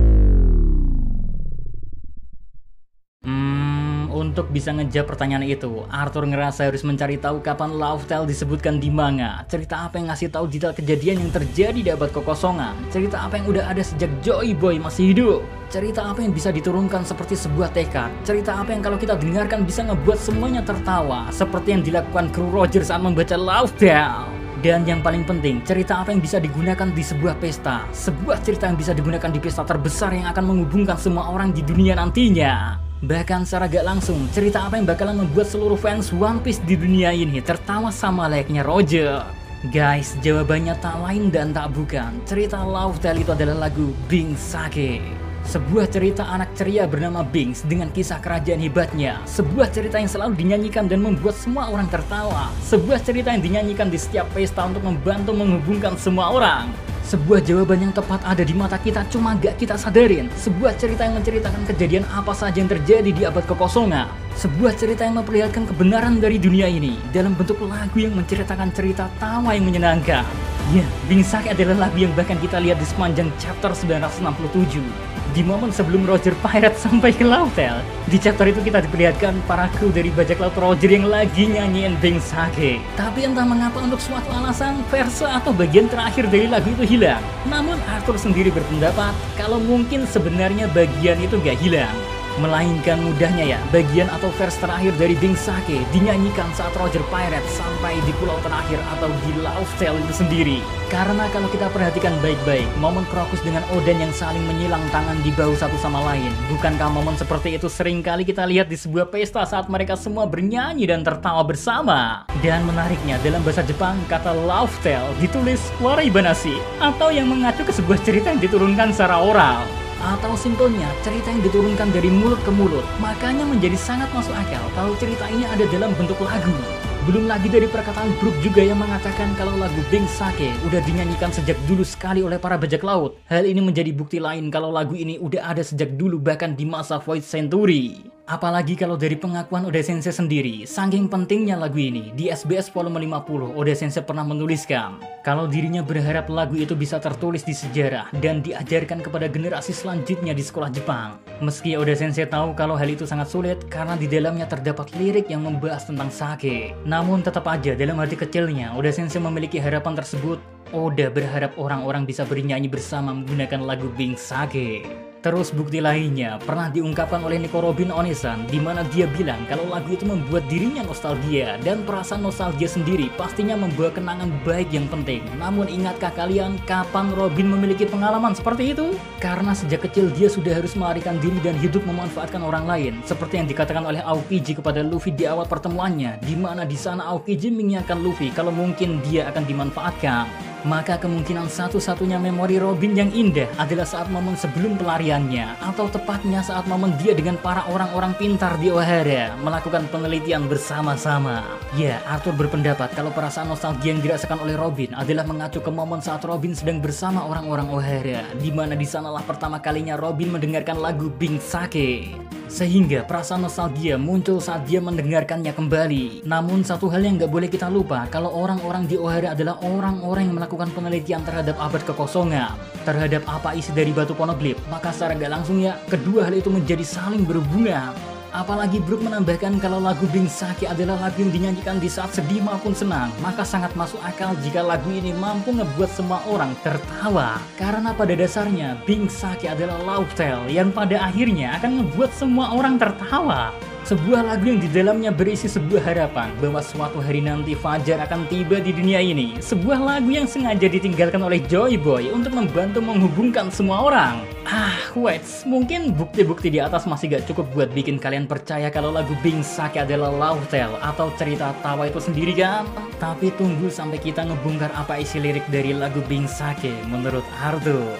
A: Untuk bisa ngejawab pertanyaan itu, Arthur ngerasa harus mencari tahu kapan Love Tale disebutkan di manga. Cerita apa yang ngasih tahu detail kejadian yang terjadi di abad kekosongan. Cerita apa yang udah ada sejak Joy Boy masih hidup. Cerita apa yang bisa diturunkan seperti sebuah tekad. Cerita apa yang kalau kita dengarkan bisa ngebuat semuanya tertawa, seperti yang dilakukan kru Roger saat membaca Love Tale. Dan yang paling penting, cerita apa yang bisa digunakan di sebuah pesta. Sebuah cerita yang bisa digunakan di pesta terbesar yang akan menghubungkan semua orang di dunia nantinya. Bahkan secara gak langsung, cerita apa yang bakalan membuat seluruh fans One Piece di dunia ini tertawa sama layaknya Roger? Guys, jawabannya tak lain dan tak bukan. Cerita Love Tale itu adalah lagu Bing Sake. Sebuah cerita anak ceria bernama Binks dengan kisah kerajaan hebatnya. Sebuah cerita yang selalu dinyanyikan dan membuat semua orang tertawa. Sebuah cerita yang dinyanyikan di setiap pesta untuk membantu menghubungkan semua orang. Sebuah jawaban yang tepat ada di mata kita, cuma gak kita sadarin. Sebuah cerita yang menceritakan kejadian apa saja yang terjadi di abad kekosongan. Sebuah cerita yang memperlihatkan kebenaran dari dunia ini dalam bentuk lagu yang menceritakan cerita tawa yang menyenangkan. Ya, Bing Sake adalah lagu yang bahkan kita lihat di sepanjang chapter 967. Di momen sebelum Roger Pirate sampai ke Love Tale, di chapter itu kita diperlihatkan para kru dari bajak laut Roger yang lagi nyanyiin Bing Sake. Tapi entah mengapa untuk suatu alasan, verse atau bagian terakhir dari lagu itu hilang. Namun Arthur sendiri berpendapat kalau mungkin sebenarnya bagian itu gak hilang, melainkan mudahnya ya, bagian atau verse terakhir dari Bing Sake dinyanyikan saat Roger Pirate sampai di pulau terakhir atau di Love Tale itu sendiri. Karena kalau kita perhatikan baik-baik, momen Crocus dengan Oden yang saling menyilang tangan di bahu satu sama lain, bukankah momen seperti itu sering kali kita lihat di sebuah pesta saat mereka semua bernyanyi dan tertawa bersama? Dan menariknya, dalam bahasa Jepang, kata Love Tale ditulis waraibanashi, atau yang mengacu ke sebuah cerita yang diturunkan secara oral. Atau simpelnya, cerita yang diturunkan dari mulut ke mulut. Makanya menjadi sangat masuk akal kalau cerita ini ada dalam bentuk lagu. Belum lagi dari perkataan Brook juga yang mengatakan kalau lagu Bing Sake udah dinyanyikan sejak dulu sekali oleh para bajak laut. Hal ini menjadi bukti lain kalau lagu ini udah ada sejak dulu, bahkan di masa Void Century. Apalagi kalau dari pengakuan Oda Sensei sendiri, saking pentingnya lagu ini, di SBS volume 50, Oda Sensei pernah menuliskan kalau dirinya berharap lagu itu bisa tertulis di sejarah dan diajarkan kepada generasi selanjutnya di sekolah Jepang. Meski Oda Sensei tahu kalau hal itu sangat sulit karena di dalamnya terdapat lirik yang membahas tentang sake. Namun tetap aja dalam hati kecilnya, Oda Sensei memiliki harapan tersebut. Oda berharap orang-orang bisa bernyanyi bersama menggunakan lagu Bing Sake. Terus bukti lainnya pernah diungkapkan oleh Nico Robin Onesan, di mana dia bilang kalau lagu itu membuat dirinya nostalgia, dan perasaan nostalgia sendiri pastinya membawa kenangan baik yang penting. Namun ingatkah kalian kapan Robin memiliki pengalaman seperti itu? Karena sejak kecil dia sudah harus melarikan diri dan hidup memanfaatkan orang lain, seperti yang dikatakan oleh Aokiji kepada Luffy di awal pertemuannya, di mana di sana Aokiji mengingatkan Luffy kalau mungkin dia akan dimanfaatkan. Maka kemungkinan satu-satunya memori Robin yang indah adalah saat momen sebelum pelariannya, atau tepatnya saat momen dia dengan para orang-orang pintar di Ohara melakukan penelitian bersama-sama. Ya, Arthur berpendapat kalau perasaan nostalgia yang dirasakan oleh Robin adalah mengacu ke momen saat Robin sedang bersama orang-orang Ohara, di mana di sanalah pertama kalinya Robin mendengarkan lagu Bing Sake. Sehingga perasaan nostalgia muncul saat dia mendengarkannya kembali. Namun satu hal yang gak boleh kita lupa, kalau orang-orang di Ohara adalah orang-orang yang melakukan penelitian terhadap abad kekosongan, terhadap apa isi dari batu poneglyph, maka secara gak langsung ya, kedua hal itu menjadi saling berhubungan. Apalagi Brook menambahkan kalau lagu Bing Sake adalah lagu yang dinyanyikan di saat sedih maupun senang, maka sangat masuk akal jika lagu ini mampu ngebuat semua orang tertawa. Karena pada dasarnya Bing Sake adalah love tale yang pada akhirnya akan ngebuat semua orang tertawa. Sebuah lagu yang di dalamnya berisi sebuah harapan bahwa suatu hari nanti fajar akan tiba di dunia ini. Sebuah lagu yang sengaja ditinggalkan oleh Joy Boy untuk membantu menghubungkan semua orang. Wait, mungkin bukti-bukti di atas masih gak cukup buat bikin kalian percaya kalau lagu Bing Sake adalah love tale atau cerita tawa itu sendiri kan? Tapi tunggu sampai kita ngebongkar apa isi lirik dari lagu Bing Sake menurut Arthur.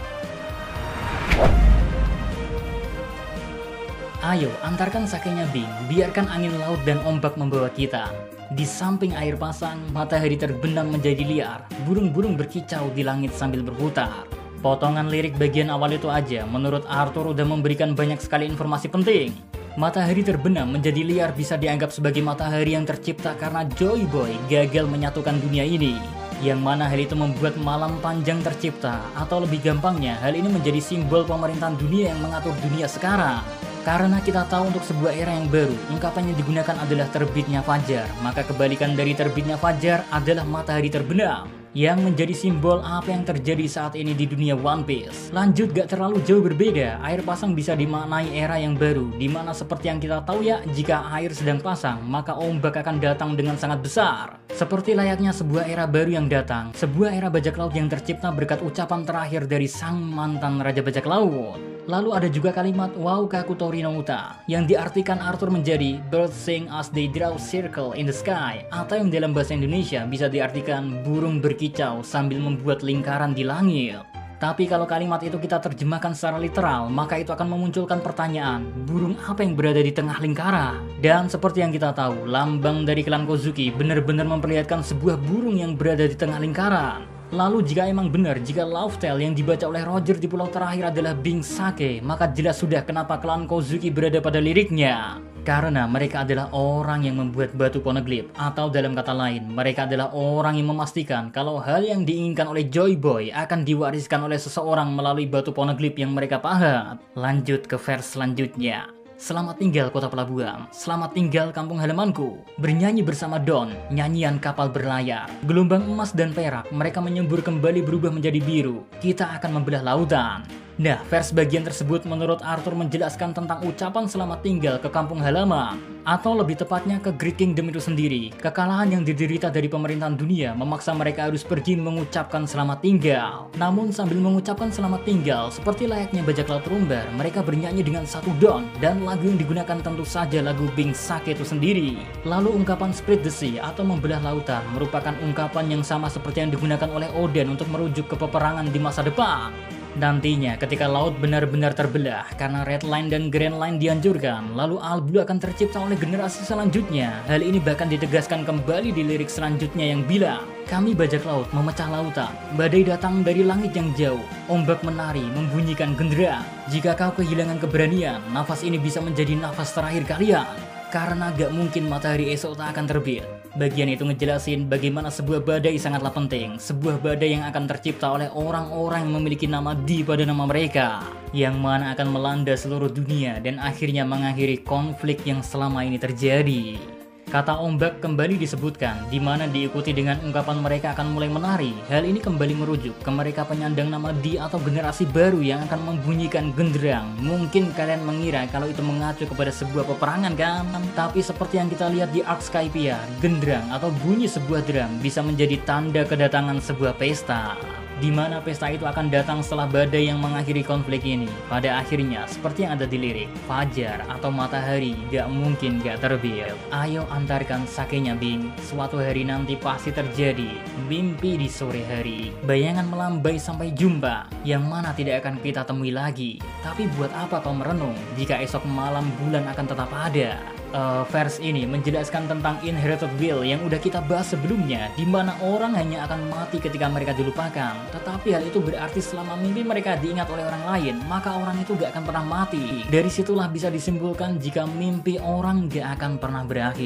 A: Ayo, antarkan sakenya Bing, biarkan angin laut dan ombak membawa kita. Di samping air pasang, matahari terbenam menjadi liar, burung-burung berkicau di langit sambil berputar. Potongan lirik bagian awal itu aja, menurut Arthur udah memberikan banyak sekali informasi penting. Matahari terbenam menjadi liar bisa dianggap sebagai matahari yang tercipta karena Joy Boy gagal menyatukan dunia ini. Yang mana hal itu membuat malam panjang tercipta, atau lebih gampangnya, hal ini menjadi simbol pemerintahan dunia yang mengatur dunia sekarang. Karena kita tahu untuk sebuah era yang baru, ungkapan yang digunakan adalah terbitnya fajar, maka kebalikan dari terbitnya fajar adalah matahari terbenam, yang menjadi simbol apa yang terjadi saat ini di dunia One Piece. Lanjut, gak terlalu jauh berbeda, air pasang bisa dimaknai era yang baru, dimana seperti yang kita tahu ya, jika air sedang pasang, maka ombak akan datang dengan sangat besar. Seperti layaknya sebuah era baru yang datang, sebuah era bajak laut yang tercipta berkat ucapan terakhir dari sang mantan Raja Bajak Laut. Lalu ada juga kalimat Wow Kakutori no Uta yang diartikan Arthur menjadi birds sing as they draw circle in the sky, atau yang dalam bahasa Indonesia bisa diartikan burung berkicau sambil membuat lingkaran di langit. Tapi kalau kalimat itu kita terjemahkan secara literal, maka itu akan memunculkan pertanyaan, burung apa yang berada di tengah lingkaran? Dan seperti yang kita tahu, lambang dari klan Kozuki benar-benar memperlihatkan sebuah burung yang berada di tengah lingkaran. Lalu jika emang benar, jika love tale yang dibaca oleh Roger di pulau terakhir adalah Bing Sake, maka jelas sudah kenapa klan Kozuki berada pada liriknya. Karena mereka adalah orang yang membuat batu poneglyph, atau dalam kata lain, mereka adalah orang yang memastikan kalau hal yang diinginkan oleh Joy Boy akan diwariskan oleh seseorang melalui batu poneglyph yang mereka pahat. Lanjut ke verse selanjutnya. Selamat tinggal kota pelabuhan, selamat tinggal kampung halamanku. Bernyanyi bersama Don, nyanyian kapal berlayar. Gelombang emas dan perak, mereka menyembur kembali berubah menjadi biru. Kita akan membelah lautan. Nah, verse bagian tersebut menurut Arthur menjelaskan tentang ucapan selamat tinggal ke kampung halaman, atau lebih tepatnya ke Great Kingdom itu sendiri. Kekalahan yang diderita dari pemerintahan dunia memaksa mereka harus pergi mengucapkan selamat tinggal. Namun sambil mengucapkan selamat tinggal, seperti layaknya bajak laut rumbar, mereka bernyanyi dengan satu don, dan lagu yang digunakan tentu saja lagu Bing Sake itu sendiri. Lalu ungkapan split the sea atau membelah lautan merupakan ungkapan yang sama seperti yang digunakan oleh Oden untuk merujuk ke peperangan di masa depan. Nantinya ketika laut benar-benar terbelah karena Red Line dan Grand Line dihancurkan, lalu All Blue akan tercipta oleh generasi selanjutnya. Hal ini bahkan ditegaskan kembali di lirik selanjutnya yang bilang, kami bajak laut memecah lautan, badai datang dari langit yang jauh, ombak menari membunyikan genderang. Jika kau kehilangan keberanian, nafas ini bisa menjadi nafas terakhir kalian. Karena gak mungkin matahari esok tak akan terbit. Bagian itu ngejelasin bagaimana sebuah badai sangatlah penting. Sebuah badai yang akan tercipta oleh orang-orang yang memiliki nama di pada nama mereka, yang mana akan melanda seluruh dunia dan akhirnya mengakhiri konflik yang selama ini terjadi. Kata ombak kembali disebutkan, di mana diikuti dengan ungkapan mereka akan mulai menari. Hal ini kembali merujuk ke mereka penyandang nama di atau generasi baru yang akan membunyikan genderang. Mungkin kalian mengira kalau itu mengacu kepada sebuah peperangan kan? Tapi seperti yang kita lihat di Arc Skypiea, genderang atau bunyi sebuah drum bisa menjadi tanda kedatangan sebuah pesta, di mana pesta itu akan datang setelah badai yang mengakhiri konflik ini. Pada akhirnya, seperti yang ada di lirik, fajar atau matahari gak mungkin gak terbit. Ayo antarkan sakenya Bing, suatu hari nanti pasti terjadi. Mimpi di sore hari, bayangan melambai sampai jumpa, yang mana tidak akan kita temui lagi. Tapi buat apa kau merenung, jika esok malam bulan akan tetap ada? Verse ini menjelaskan tentang inherited will yang udah kita bahas sebelumnya, di mana orang hanya akan mati ketika mereka dilupakan. Tetapi hal itu berarti selama mimpi mereka diingat oleh orang lain, maka orang itu gak akan pernah mati. Dari situlah bisa disimpulkan jika mimpi orang gak akan pernah berakhir.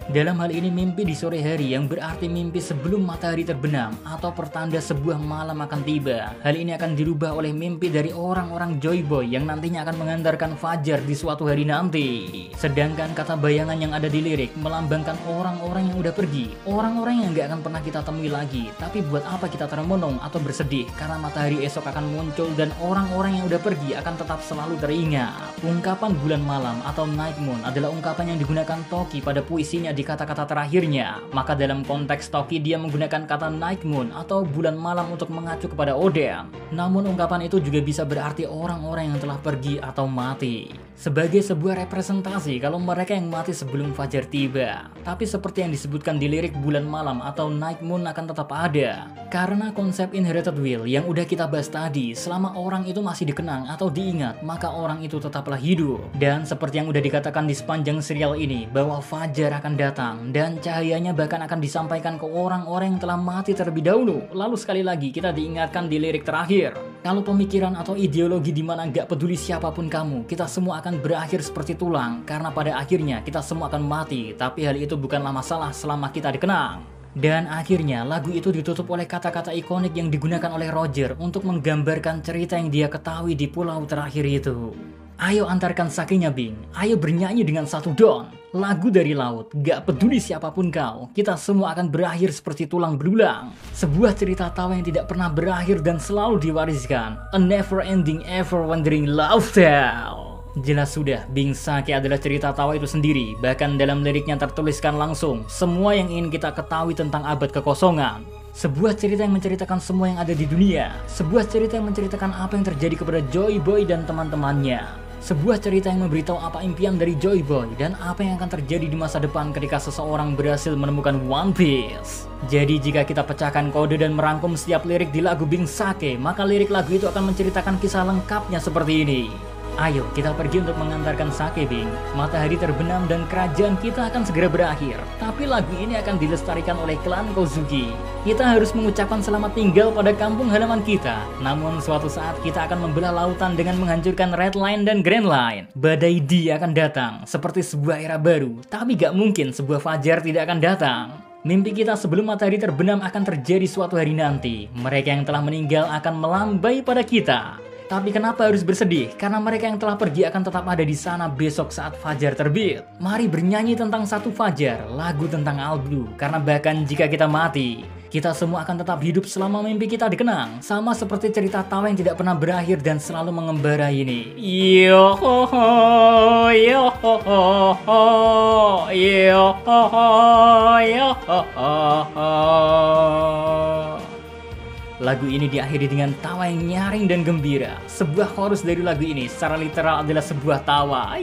A: Dalam hal ini mimpi di sore hari yang berarti mimpi sebelum matahari terbenam atau pertanda sebuah malam akan tiba. Hal ini akan dirubah oleh mimpi dari orang-orang Joy Boy yang nantinya akan mengantarkan fajar di suatu hari nanti. Sedangkan kata bayangan yang ada di lirik melambangkan orang-orang yang udah pergi, orang-orang yang gak akan pernah kita temui lagi. Tapi buat apa kita termenung atau bersedih karena matahari esok akan muncul dan orang-orang yang udah pergi akan tetap selalu teringat. Ungkapan bulan malam atau night moon adalah ungkapan yang digunakan Toki pada puisinya di kata-kata terakhirnya. Maka dalam konteks Toki dia menggunakan kata night moon atau bulan malam untuk mengacu kepada Oden. Namun ungkapan itu juga bisa berarti orang-orang yang telah pergi atau mati, sebagai sebuah representasi kalau mereka yang mati sebelum fajar tiba. Tapi seperti yang disebutkan di lirik bulan malam atau night moon akan tetap ada, karena konsep inherited will yang udah kita bahas tadi, selama orang itu masih dikenang atau diingat maka orang itu tetaplah hidup. Dan seperti yang udah dikatakan di sepanjang serial ini bahwa fajar akan datang dan cahayanya bahkan akan disampaikan ke orang-orang yang telah mati terlebih dahulu. Lalu sekali lagi kita diingatkan di lirik terakhir, kalau pemikiran atau ideologi dimana gak peduli siapapun kamu, kita semua akan berakhir seperti tulang, karena pada akhirnya kita semua akan mati. Tapi hal itu bukanlah masalah selama kita dikenang. Dan akhirnya lagu itu ditutup oleh kata-kata ikonik yang digunakan oleh Roger untuk menggambarkan cerita yang dia ketahui di pulau terakhir itu. Ayo antarkan sakenya Bing, ayo bernyanyi dengan satu don. Lagu dari laut, gak peduli siapapun kau, kita semua akan berakhir seperti tulang belulang. Sebuah cerita tawa yang tidak pernah berakhir dan selalu diwariskan. A never ending ever wandering love tale. Jelas sudah, Bing Sake adalah cerita tawa itu sendiri. Bahkan dalam liriknya tertuliskan langsung semua yang ingin kita ketahui tentang abad kekosongan. Sebuah cerita yang menceritakan semua yang ada di dunia. Sebuah cerita yang menceritakan apa yang terjadi kepada Joy Boy dan teman-temannya. Sebuah cerita yang memberitahu apa impian dari Joy Boy dan apa yang akan terjadi di masa depan ketika seseorang berhasil menemukan One Piece. Jadi jika kita pecahkan kode dan merangkum setiap lirik di lagu Bing Sake, maka lirik lagu itu akan menceritakan kisah lengkapnya seperti ini. Ayo kita pergi untuk mengantarkan Sake Bing. Matahari terbenam dan kerajaan kita akan segera berakhir. Tapi lagu ini akan dilestarikan oleh klan Kozuki. Kita harus mengucapkan selamat tinggal pada kampung halaman kita. Namun suatu saat kita akan membelah lautan dengan menghancurkan Red Line dan Grand Line. Badai D akan datang seperti sebuah era baru. Tapi gak mungkin sebuah fajar tidak akan datang. Mimpi kita sebelum matahari terbenam akan terjadi suatu hari nanti. Mereka yang telah meninggal akan melambai pada kita. Tapi kenapa harus bersedih? Karena mereka yang telah pergi akan tetap ada di sana besok saat fajar terbit. Mari bernyanyi tentang satu fajar, lagu tentang All Blue. Karena bahkan jika kita mati, kita semua akan tetap hidup selama mimpi kita dikenang. Sama seperti cerita tawa yang tidak pernah berakhir dan selalu mengembara ini. Yo ho ho, yo ho ho ho, yo ho ho, yo ho ho. Lagu ini diakhiri dengan tawa yang nyaring dan gembira. Sebuah chorus dari lagu ini secara literal adalah sebuah tawa.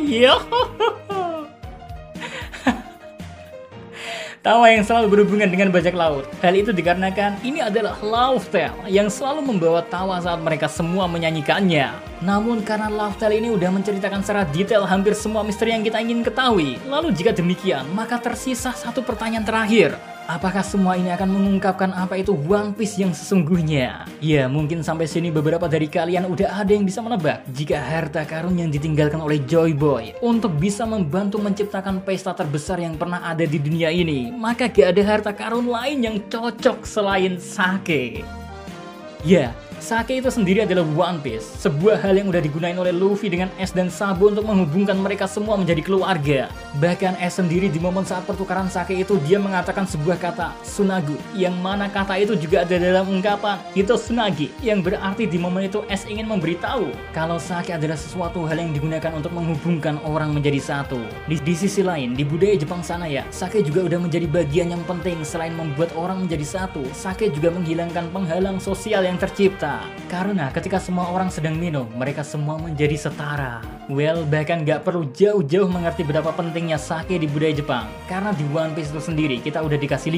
A: Tawa yang selalu berhubungan dengan bajak laut. Hal itu dikarenakan ini adalah love tale yang selalu membawa tawa saat mereka semua menyanyikannya. Namun karena love tale ini udah menceritakan secara detail hampir semua misteri yang kita ingin ketahui. Lalu jika demikian, maka tersisa satu pertanyaan terakhir. Apakah semua ini akan mengungkapkan apa itu One Piece yang sesungguhnya? Ya, mungkin sampai sini beberapa dari kalian udah ada yang bisa menebak jika harta karun yang ditinggalkan oleh Joy Boy untuk bisa membantu menciptakan pesta terbesar yang pernah ada di dunia ini, maka gak ada harta karun lain yang cocok selain sake. Ya, sake itu sendiri adalah One Piece, sebuah hal yang udah digunain oleh Luffy dengan S dan Sabo untuk menghubungkan mereka semua menjadi keluarga. Bahkan S sendiri di momen saat pertukaran sake itu dia mengatakan sebuah kata Tsunagu, yang mana kata itu juga ada dalam ungkapan Hitotsunagi, yang berarti di momen itu S ingin memberitahu kalau sake adalah sesuatu hal yang digunakan untuk menghubungkan orang menjadi satu. Di sisi lain, di budaya Jepang sana ya, sake juga udah menjadi bagian yang penting. Selain membuat orang menjadi satu, sake juga menghilangkan penghalang sosial yang tercipta. Karena ketika semua orang sedang minum, mereka semua menjadi setara. Well, bahkan gak perlu jauh-jauh mengerti betapa pentingnya sake di budaya Jepang. Karena di One Piece itu sendiri kita udah dikasih lihat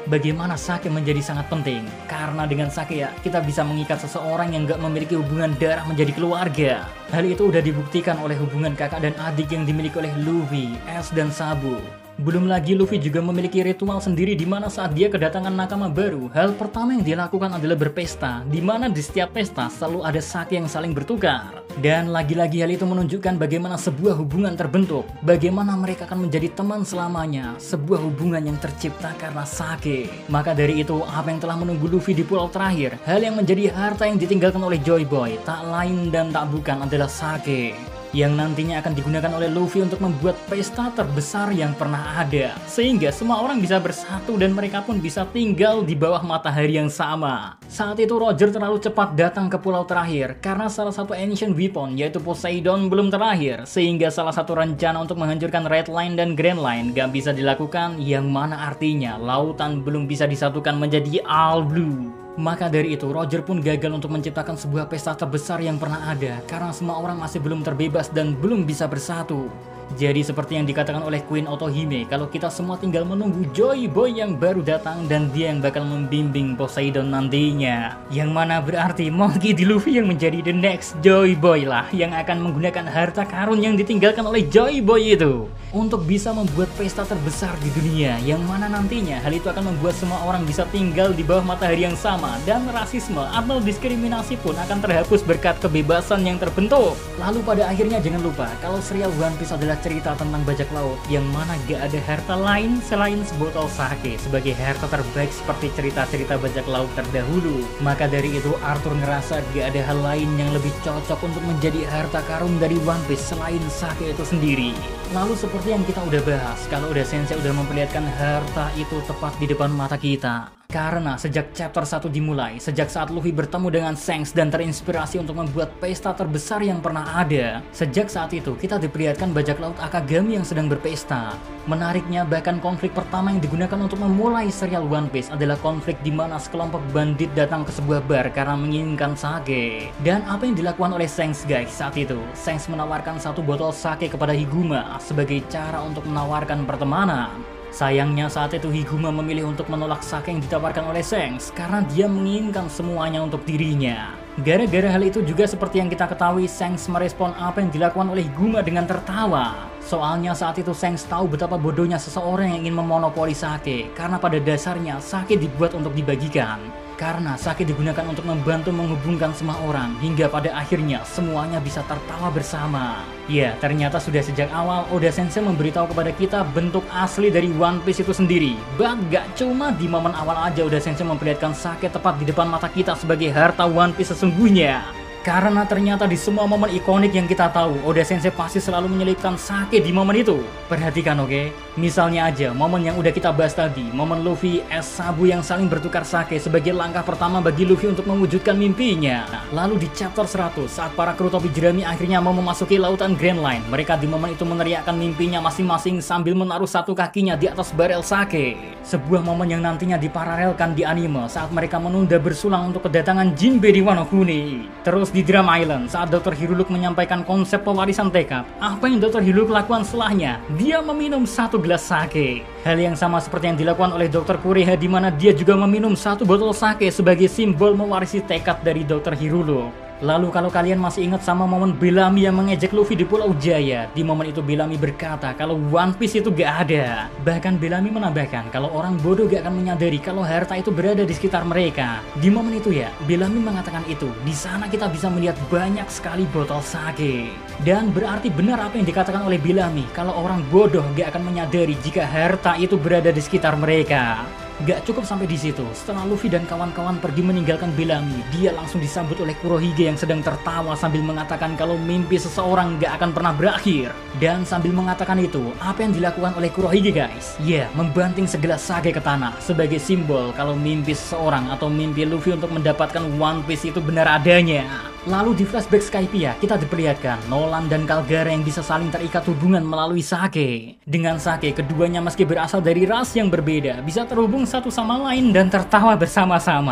A: bagaimana sake menjadi sangat penting. Karena dengan sake ya, kita bisa mengikat seseorang yang gak memiliki hubungan darah menjadi keluarga. Hal itu udah dibuktikan oleh hubungan kakak dan adik yang dimiliki oleh Luffy, Ace, dan Sabu. Belum lagi Luffy juga memiliki ritual sendiri di mana saat dia kedatangan nakama baru, hal pertama yang dia lakukan adalah berpesta, di mana di setiap pesta selalu ada sake yang saling bertukar. Dan lagi-lagi hal itu menunjukkan bagaimana sebuah hubungan terbentuk, bagaimana mereka akan menjadi teman selamanya, sebuah hubungan yang tercipta karena sake. Maka dari itu, apa yang telah menunggu Luffy di pulau terakhir, hal yang menjadi harta yang ditinggalkan oleh Joy Boy, tak lain dan tak bukan adalah sake, yang nantinya akan digunakan oleh Luffy untuk membuat pesta terbesar yang pernah ada, sehingga semua orang bisa bersatu dan mereka pun bisa tinggal di bawah matahari yang sama. Saat itu Roger terlalu cepat datang ke pulau terakhir karena salah satu ancient weapon yaitu Poseidon belum terakhir, sehingga salah satu rencana untuk menghancurkan Red Line dan Grand Line gak bisa dilakukan, yang mana artinya lautan belum bisa disatukan menjadi All Blue. Maka dari itu, Roger pun gagal untuk menciptakan sebuah pesta terbesar yang pernah ada karena semua orang masih belum terbebas dan belum bisa bersatu. Jadi seperti yang dikatakan oleh Queen Otohime, kalau kita semua tinggal menunggu Joy Boy yang baru datang dan dia yang bakal membimbing Poseidon nantinya. Yang mana berarti Monkey D. Luffy yang menjadi the next Joy Boy lah, yang akan menggunakan harta karun yang ditinggalkan oleh Joy Boy itu untuk bisa membuat pesta terbesar di dunia, yang mana nantinya hal itu akan membuat semua orang bisa tinggal di bawah matahari yang sama dan rasisme atau diskriminasi pun akan terhapus berkat kebebasan yang terbentuk. Lalu pada akhirnya jangan lupa kalau serial One Piece adalah cerita tentang bajak laut, yang mana gak ada harta lain selain sebotol sake sebagai harta terbaik seperti cerita-cerita bajak laut terdahulu. Maka dari itu Arthur ngerasa gak ada hal lain yang lebih cocok untuk menjadi harta karun dari One Piece selain sake itu sendiri. Lalu seperti yang kita udah bahas, kalau Oda Sensei udah memperlihatkan harta itu tepat di depan mata kita. Karena sejak chapter 1 dimulai, sejak saat Luffy bertemu dengan Shanks dan terinspirasi untuk membuat pesta terbesar yang pernah ada, sejak saat itu kita diperlihatkan bajak laut Akagami yang sedang berpesta. Menariknya, bahkan konflik pertama yang digunakan untuk memulai serial One Piece adalah konflik di mana sekelompok bandit datang ke sebuah bar karena menginginkan sake. Dan apa yang dilakukan oleh Shanks guys saat itu? Shanks menawarkan satu botol sake kepada Higuma sebagai cara untuk menawarkan pertemanan. Sayangnya saat itu Higuma memilih untuk menolak sake yang ditawarkan oleh Shanks karena dia menginginkan semuanya untuk dirinya. Gara-gara hal itu juga seperti yang kita ketahui, Shanks merespon apa yang dilakukan oleh Higuma dengan tertawa. Soalnya saat itu Shanks tahu betapa bodohnya seseorang yang ingin memonopoli sake, karena pada dasarnya sake dibuat untuk dibagikan. Karena sake digunakan untuk membantu menghubungkan semua orang, hingga pada akhirnya semuanya bisa tertawa bersama. Ya, ternyata sudah sejak awal Oda Sensei memberitahu kepada kita bentuk asli dari One Piece itu sendiri. But gak cuma di momen awal aja Oda Sensei memperlihatkan sake tepat di depan mata kita sebagai harta One Piece sesungguhnya. Karena ternyata di semua momen ikonik yang kita tahu, Oda Sensei pasti selalu menyelipkan sake di momen itu. Perhatikan oke? Misalnya aja, momen yang udah kita bahas tadi, momen Luffy, Ace, Sabu yang saling bertukar sake sebagai langkah pertama bagi Luffy untuk mewujudkan mimpinya. Lalu di chapter 100, saat para kru topi jerami akhirnya mau memasuki lautan Grand Line, mereka di momen itu meneriakkan mimpinya masing-masing sambil menaruh satu kakinya di atas barel sake. Sebuah momen yang nantinya diparalelkan di anime saat mereka menunda bersulang untuk kedatangan Jinbe di Wano Kuni. Terus di Drum Island, saat Dr. Hiruluk menyampaikan konsep pewarisan tekad, apa yang Dr. Hiruluk lakukan setelahnya? Dia meminum satu gelas sake. Hal yang sama seperti yang dilakukan oleh Dr. Kureha, di mana dia juga meminum satu botol sake sebagai simbol mewarisi tekad dari Dr. Hiruluk. Lalu kalau kalian masih ingat sama momen Bellamy yang mengejek Luffy di Pulau Jaya, di momen itu Bellamy berkata kalau One Piece itu gak ada. Bahkan Bellamy menambahkan kalau orang bodoh gak akan menyadari kalau harta itu berada di sekitar mereka. Di momen itu ya, Bellamy mengatakan itu. Di sana kita bisa melihat banyak sekali botol sake. Dan berarti benar apa yang dikatakan oleh Bellamy, kalau orang bodoh gak akan menyadari jika harta itu berada di sekitar mereka. Gak cukup sampai di situ. Setelah Luffy dan kawan-kawan pergi meninggalkan Bellamy, dia langsung disambut oleh Kurohige yang sedang tertawa sambil mengatakan kalau mimpi seseorang gak akan pernah berakhir. Dan sambil mengatakan itu, apa yang dilakukan oleh Kurohige guys? Ya, membanting segelas sake ke tanah sebagai simbol kalau mimpi seseorang atau mimpi Luffy untuk mendapatkan One Piece itu benar adanya. Lalu di flashback Skypiea, kita diperlihatkan Nolan dan Kalgara yang bisa saling terikat hubungan melalui sake. Dengan sake, keduanya meski berasal dari ras yang berbeda, bisa terhubung satu sama lain dan tertawa bersama-sama.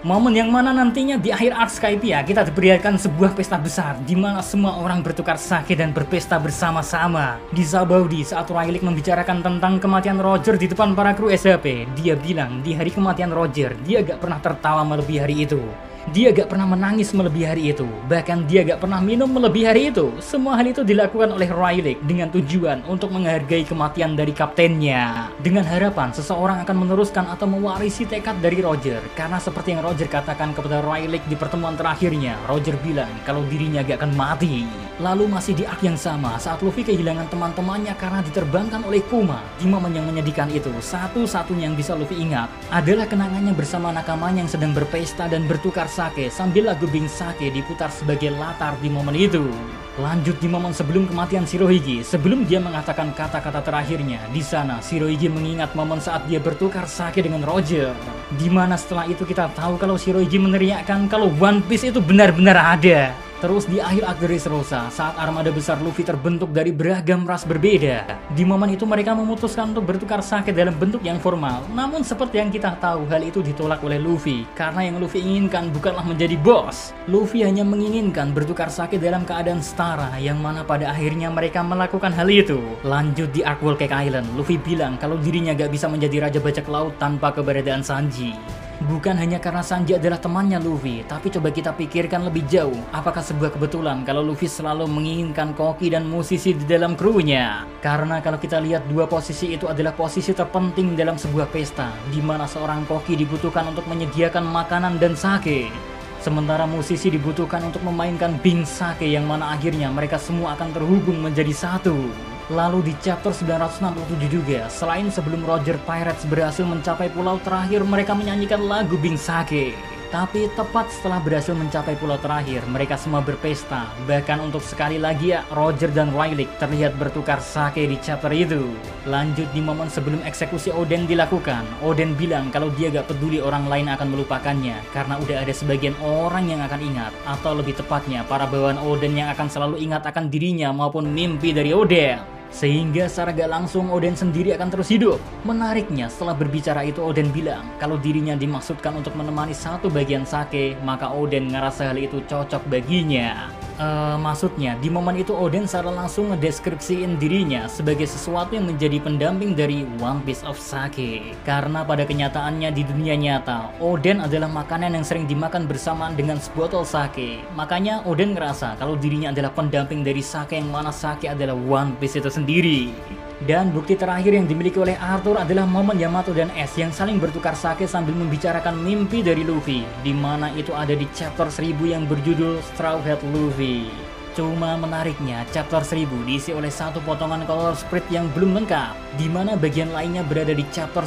A: Momen yang mana nantinya di akhir arc Skypiea kita diberikan sebuah pesta besar di mana semua orang bertukar sake dan berpesta bersama-sama. Di Sabaudi saat Rayleigh membicarakan tentang kematian Roger di depan para kru SHP, dia bilang di hari kematian Roger dia gak pernah tertawa melebihi hari itu. Dia gak pernah menangis melebihi hari itu. Bahkan dia gak pernah minum melebihi hari itu. Semua hal itu dilakukan oleh Rayleigh dengan tujuan untuk menghargai kematian dari kaptennya, dengan harapan seseorang akan meneruskan atau mewarisi tekad dari Roger. Karena seperti yang Roger katakan kepada Rayleigh di pertemuan terakhirnya, Roger bilang kalau dirinya gak akan mati. Lalu masih di arc yang sama, saat Luffy kehilangan teman-temannya karena diterbangkan oleh Kuma, di momen yang menyedihkan itu, satu-satunya yang bisa Luffy ingat adalah kenangannya bersama nakamanya yang sedang berpesta dan bertukar sake sambil lagu Bing Sake diputar sebagai latar di momen itu. Lanjut di momen sebelum kematian Shirohige, sebelum dia mengatakan kata-kata terakhirnya, di sana Shirohige mengingat momen saat dia bertukar sake dengan Roger. Dimana setelah itu kita tahu kalau Shirohige meneriakkan kalau One Piece itu benar-benar ada. Terus di akhir arc Dressrosa, saat armada besar Luffy terbentuk dari beragam ras berbeda. Di momen itu mereka memutuskan untuk bertukar sake dalam bentuk yang formal. Namun seperti yang kita tahu, hal itu ditolak oleh Luffy. Karena yang Luffy inginkan bukanlah menjadi bos. Luffy hanya menginginkan bertukar sake dalam keadaan setara, yang mana pada akhirnya mereka melakukan hal itu. Lanjut di arc Whole Cake Island, Luffy bilang kalau dirinya gak bisa menjadi Raja Bajak Laut tanpa keberadaan Sanji. Bukan hanya karena Sanji adalah temannya Luffy, tapi coba kita pikirkan lebih jauh. Apakah sebuah kebetulan kalau Luffy selalu menginginkan koki dan musisi di dalam krunya? Karena kalau kita lihat dua posisi itu adalah posisi terpenting dalam sebuah pesta, di mana seorang koki dibutuhkan untuk menyediakan makanan dan sake. Sementara musisi dibutuhkan untuk memainkan Bing Sake, yang mana akhirnya mereka semua akan terhubung menjadi satu. Lalu di chapter 967 juga, selain sebelum Roger Pirates berhasil mencapai pulau terakhir, mereka menyanyikan lagu Bing Sake. Tapi tepat setelah berhasil mencapai pulau terakhir, mereka semua berpesta. Bahkan untuk sekali lagi ya, Roger dan Rayleigh terlihat bertukar sake di chapter itu. Lanjut di momen sebelum eksekusi Oden dilakukan, Oden bilang kalau dia gak peduli orang lain akan melupakannya, karena udah ada sebagian orang yang akan ingat, atau lebih tepatnya para bawahan Oden yang akan selalu ingat akan dirinya maupun mimpi dari Oden. Sehingga secara gak langsung Oden sendiri akan terus hidup. Menariknya, setelah berbicara itu Oden bilang kalau dirinya dimaksudkan untuk menemani satu bagian sake, maka Oden ngerasa hal itu cocok baginya. Maksudnya di momen itu Oden secara langsung ngedeskripsiin dirinya sebagai sesuatu yang menjadi pendamping dari One Piece of Sake. Karena pada kenyataannya di dunia nyata, Oden adalah makanan yang sering dimakan bersamaan dengan sebotol sake. Makanya Oden ngerasa kalau dirinya adalah pendamping dari sake, yang mana sake adalah One Piece itu sendiri. Dan bukti terakhir yang dimiliki oleh Arthur adalah momen Yamato dan Ace yang saling bertukar sake sambil membicarakan mimpi dari Luffy, di mana itu ada di chapter 1000 yang berjudul Straw Hat Luffy. Cuma menariknya, chapter 1000 diisi oleh satu potongan color spread yang belum lengkap, di mana bagian lainnya berada di chapter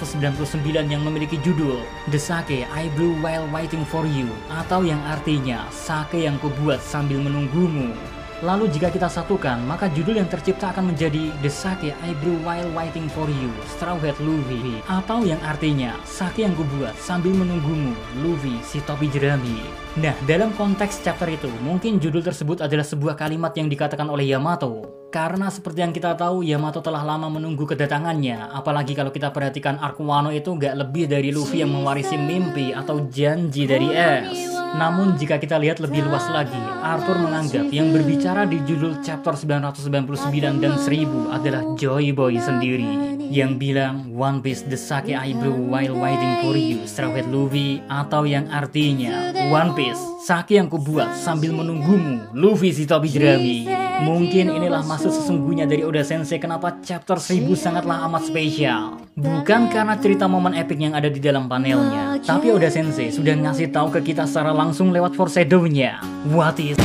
A: 999 yang memiliki judul The Sake I Brew While Waiting For You, atau yang artinya sake yang kubuat sambil menunggumu. Lalu jika kita satukan, maka judul yang tercipta akan menjadi The Sake I Brew While Waiting For You, Straw Hat Luffy, atau yang artinya sake yang kubuat sambil menunggumu, Luffy si topi jerami. Nah, dalam konteks chapter itu, mungkin judul tersebut adalah sebuah kalimat yang dikatakan oleh Yamato. Karena seperti yang kita tahu, Yamato telah lama menunggu kedatangannya. Apalagi kalau kita perhatikan arc Wano itu gak lebih dari Luffy yang mewarisi mimpi atau janji dari Ace. Namun jika kita lihat lebih luas lagi, Arthur menganggap yang berbicara di judul chapter 999 dan 1000 adalah Joy Boy sendiri, yang bilang One Piece The Sake I Brew While Waiting For You, Straw Hat Luffy, atau yang artinya One Piece, sake yang kubuat sambil menunggumu, Luffy si topi jerami. Mungkin inilah maksud sesungguhnya dari Oda Sensei kenapa chapter 1000 sangatlah amat spesial. Bukan karena cerita momen epic yang ada di dalam panelnya, tapi Oda Sensei sudah ngasih tahu ke kita secara langsung lewat foreshadow-nya. What is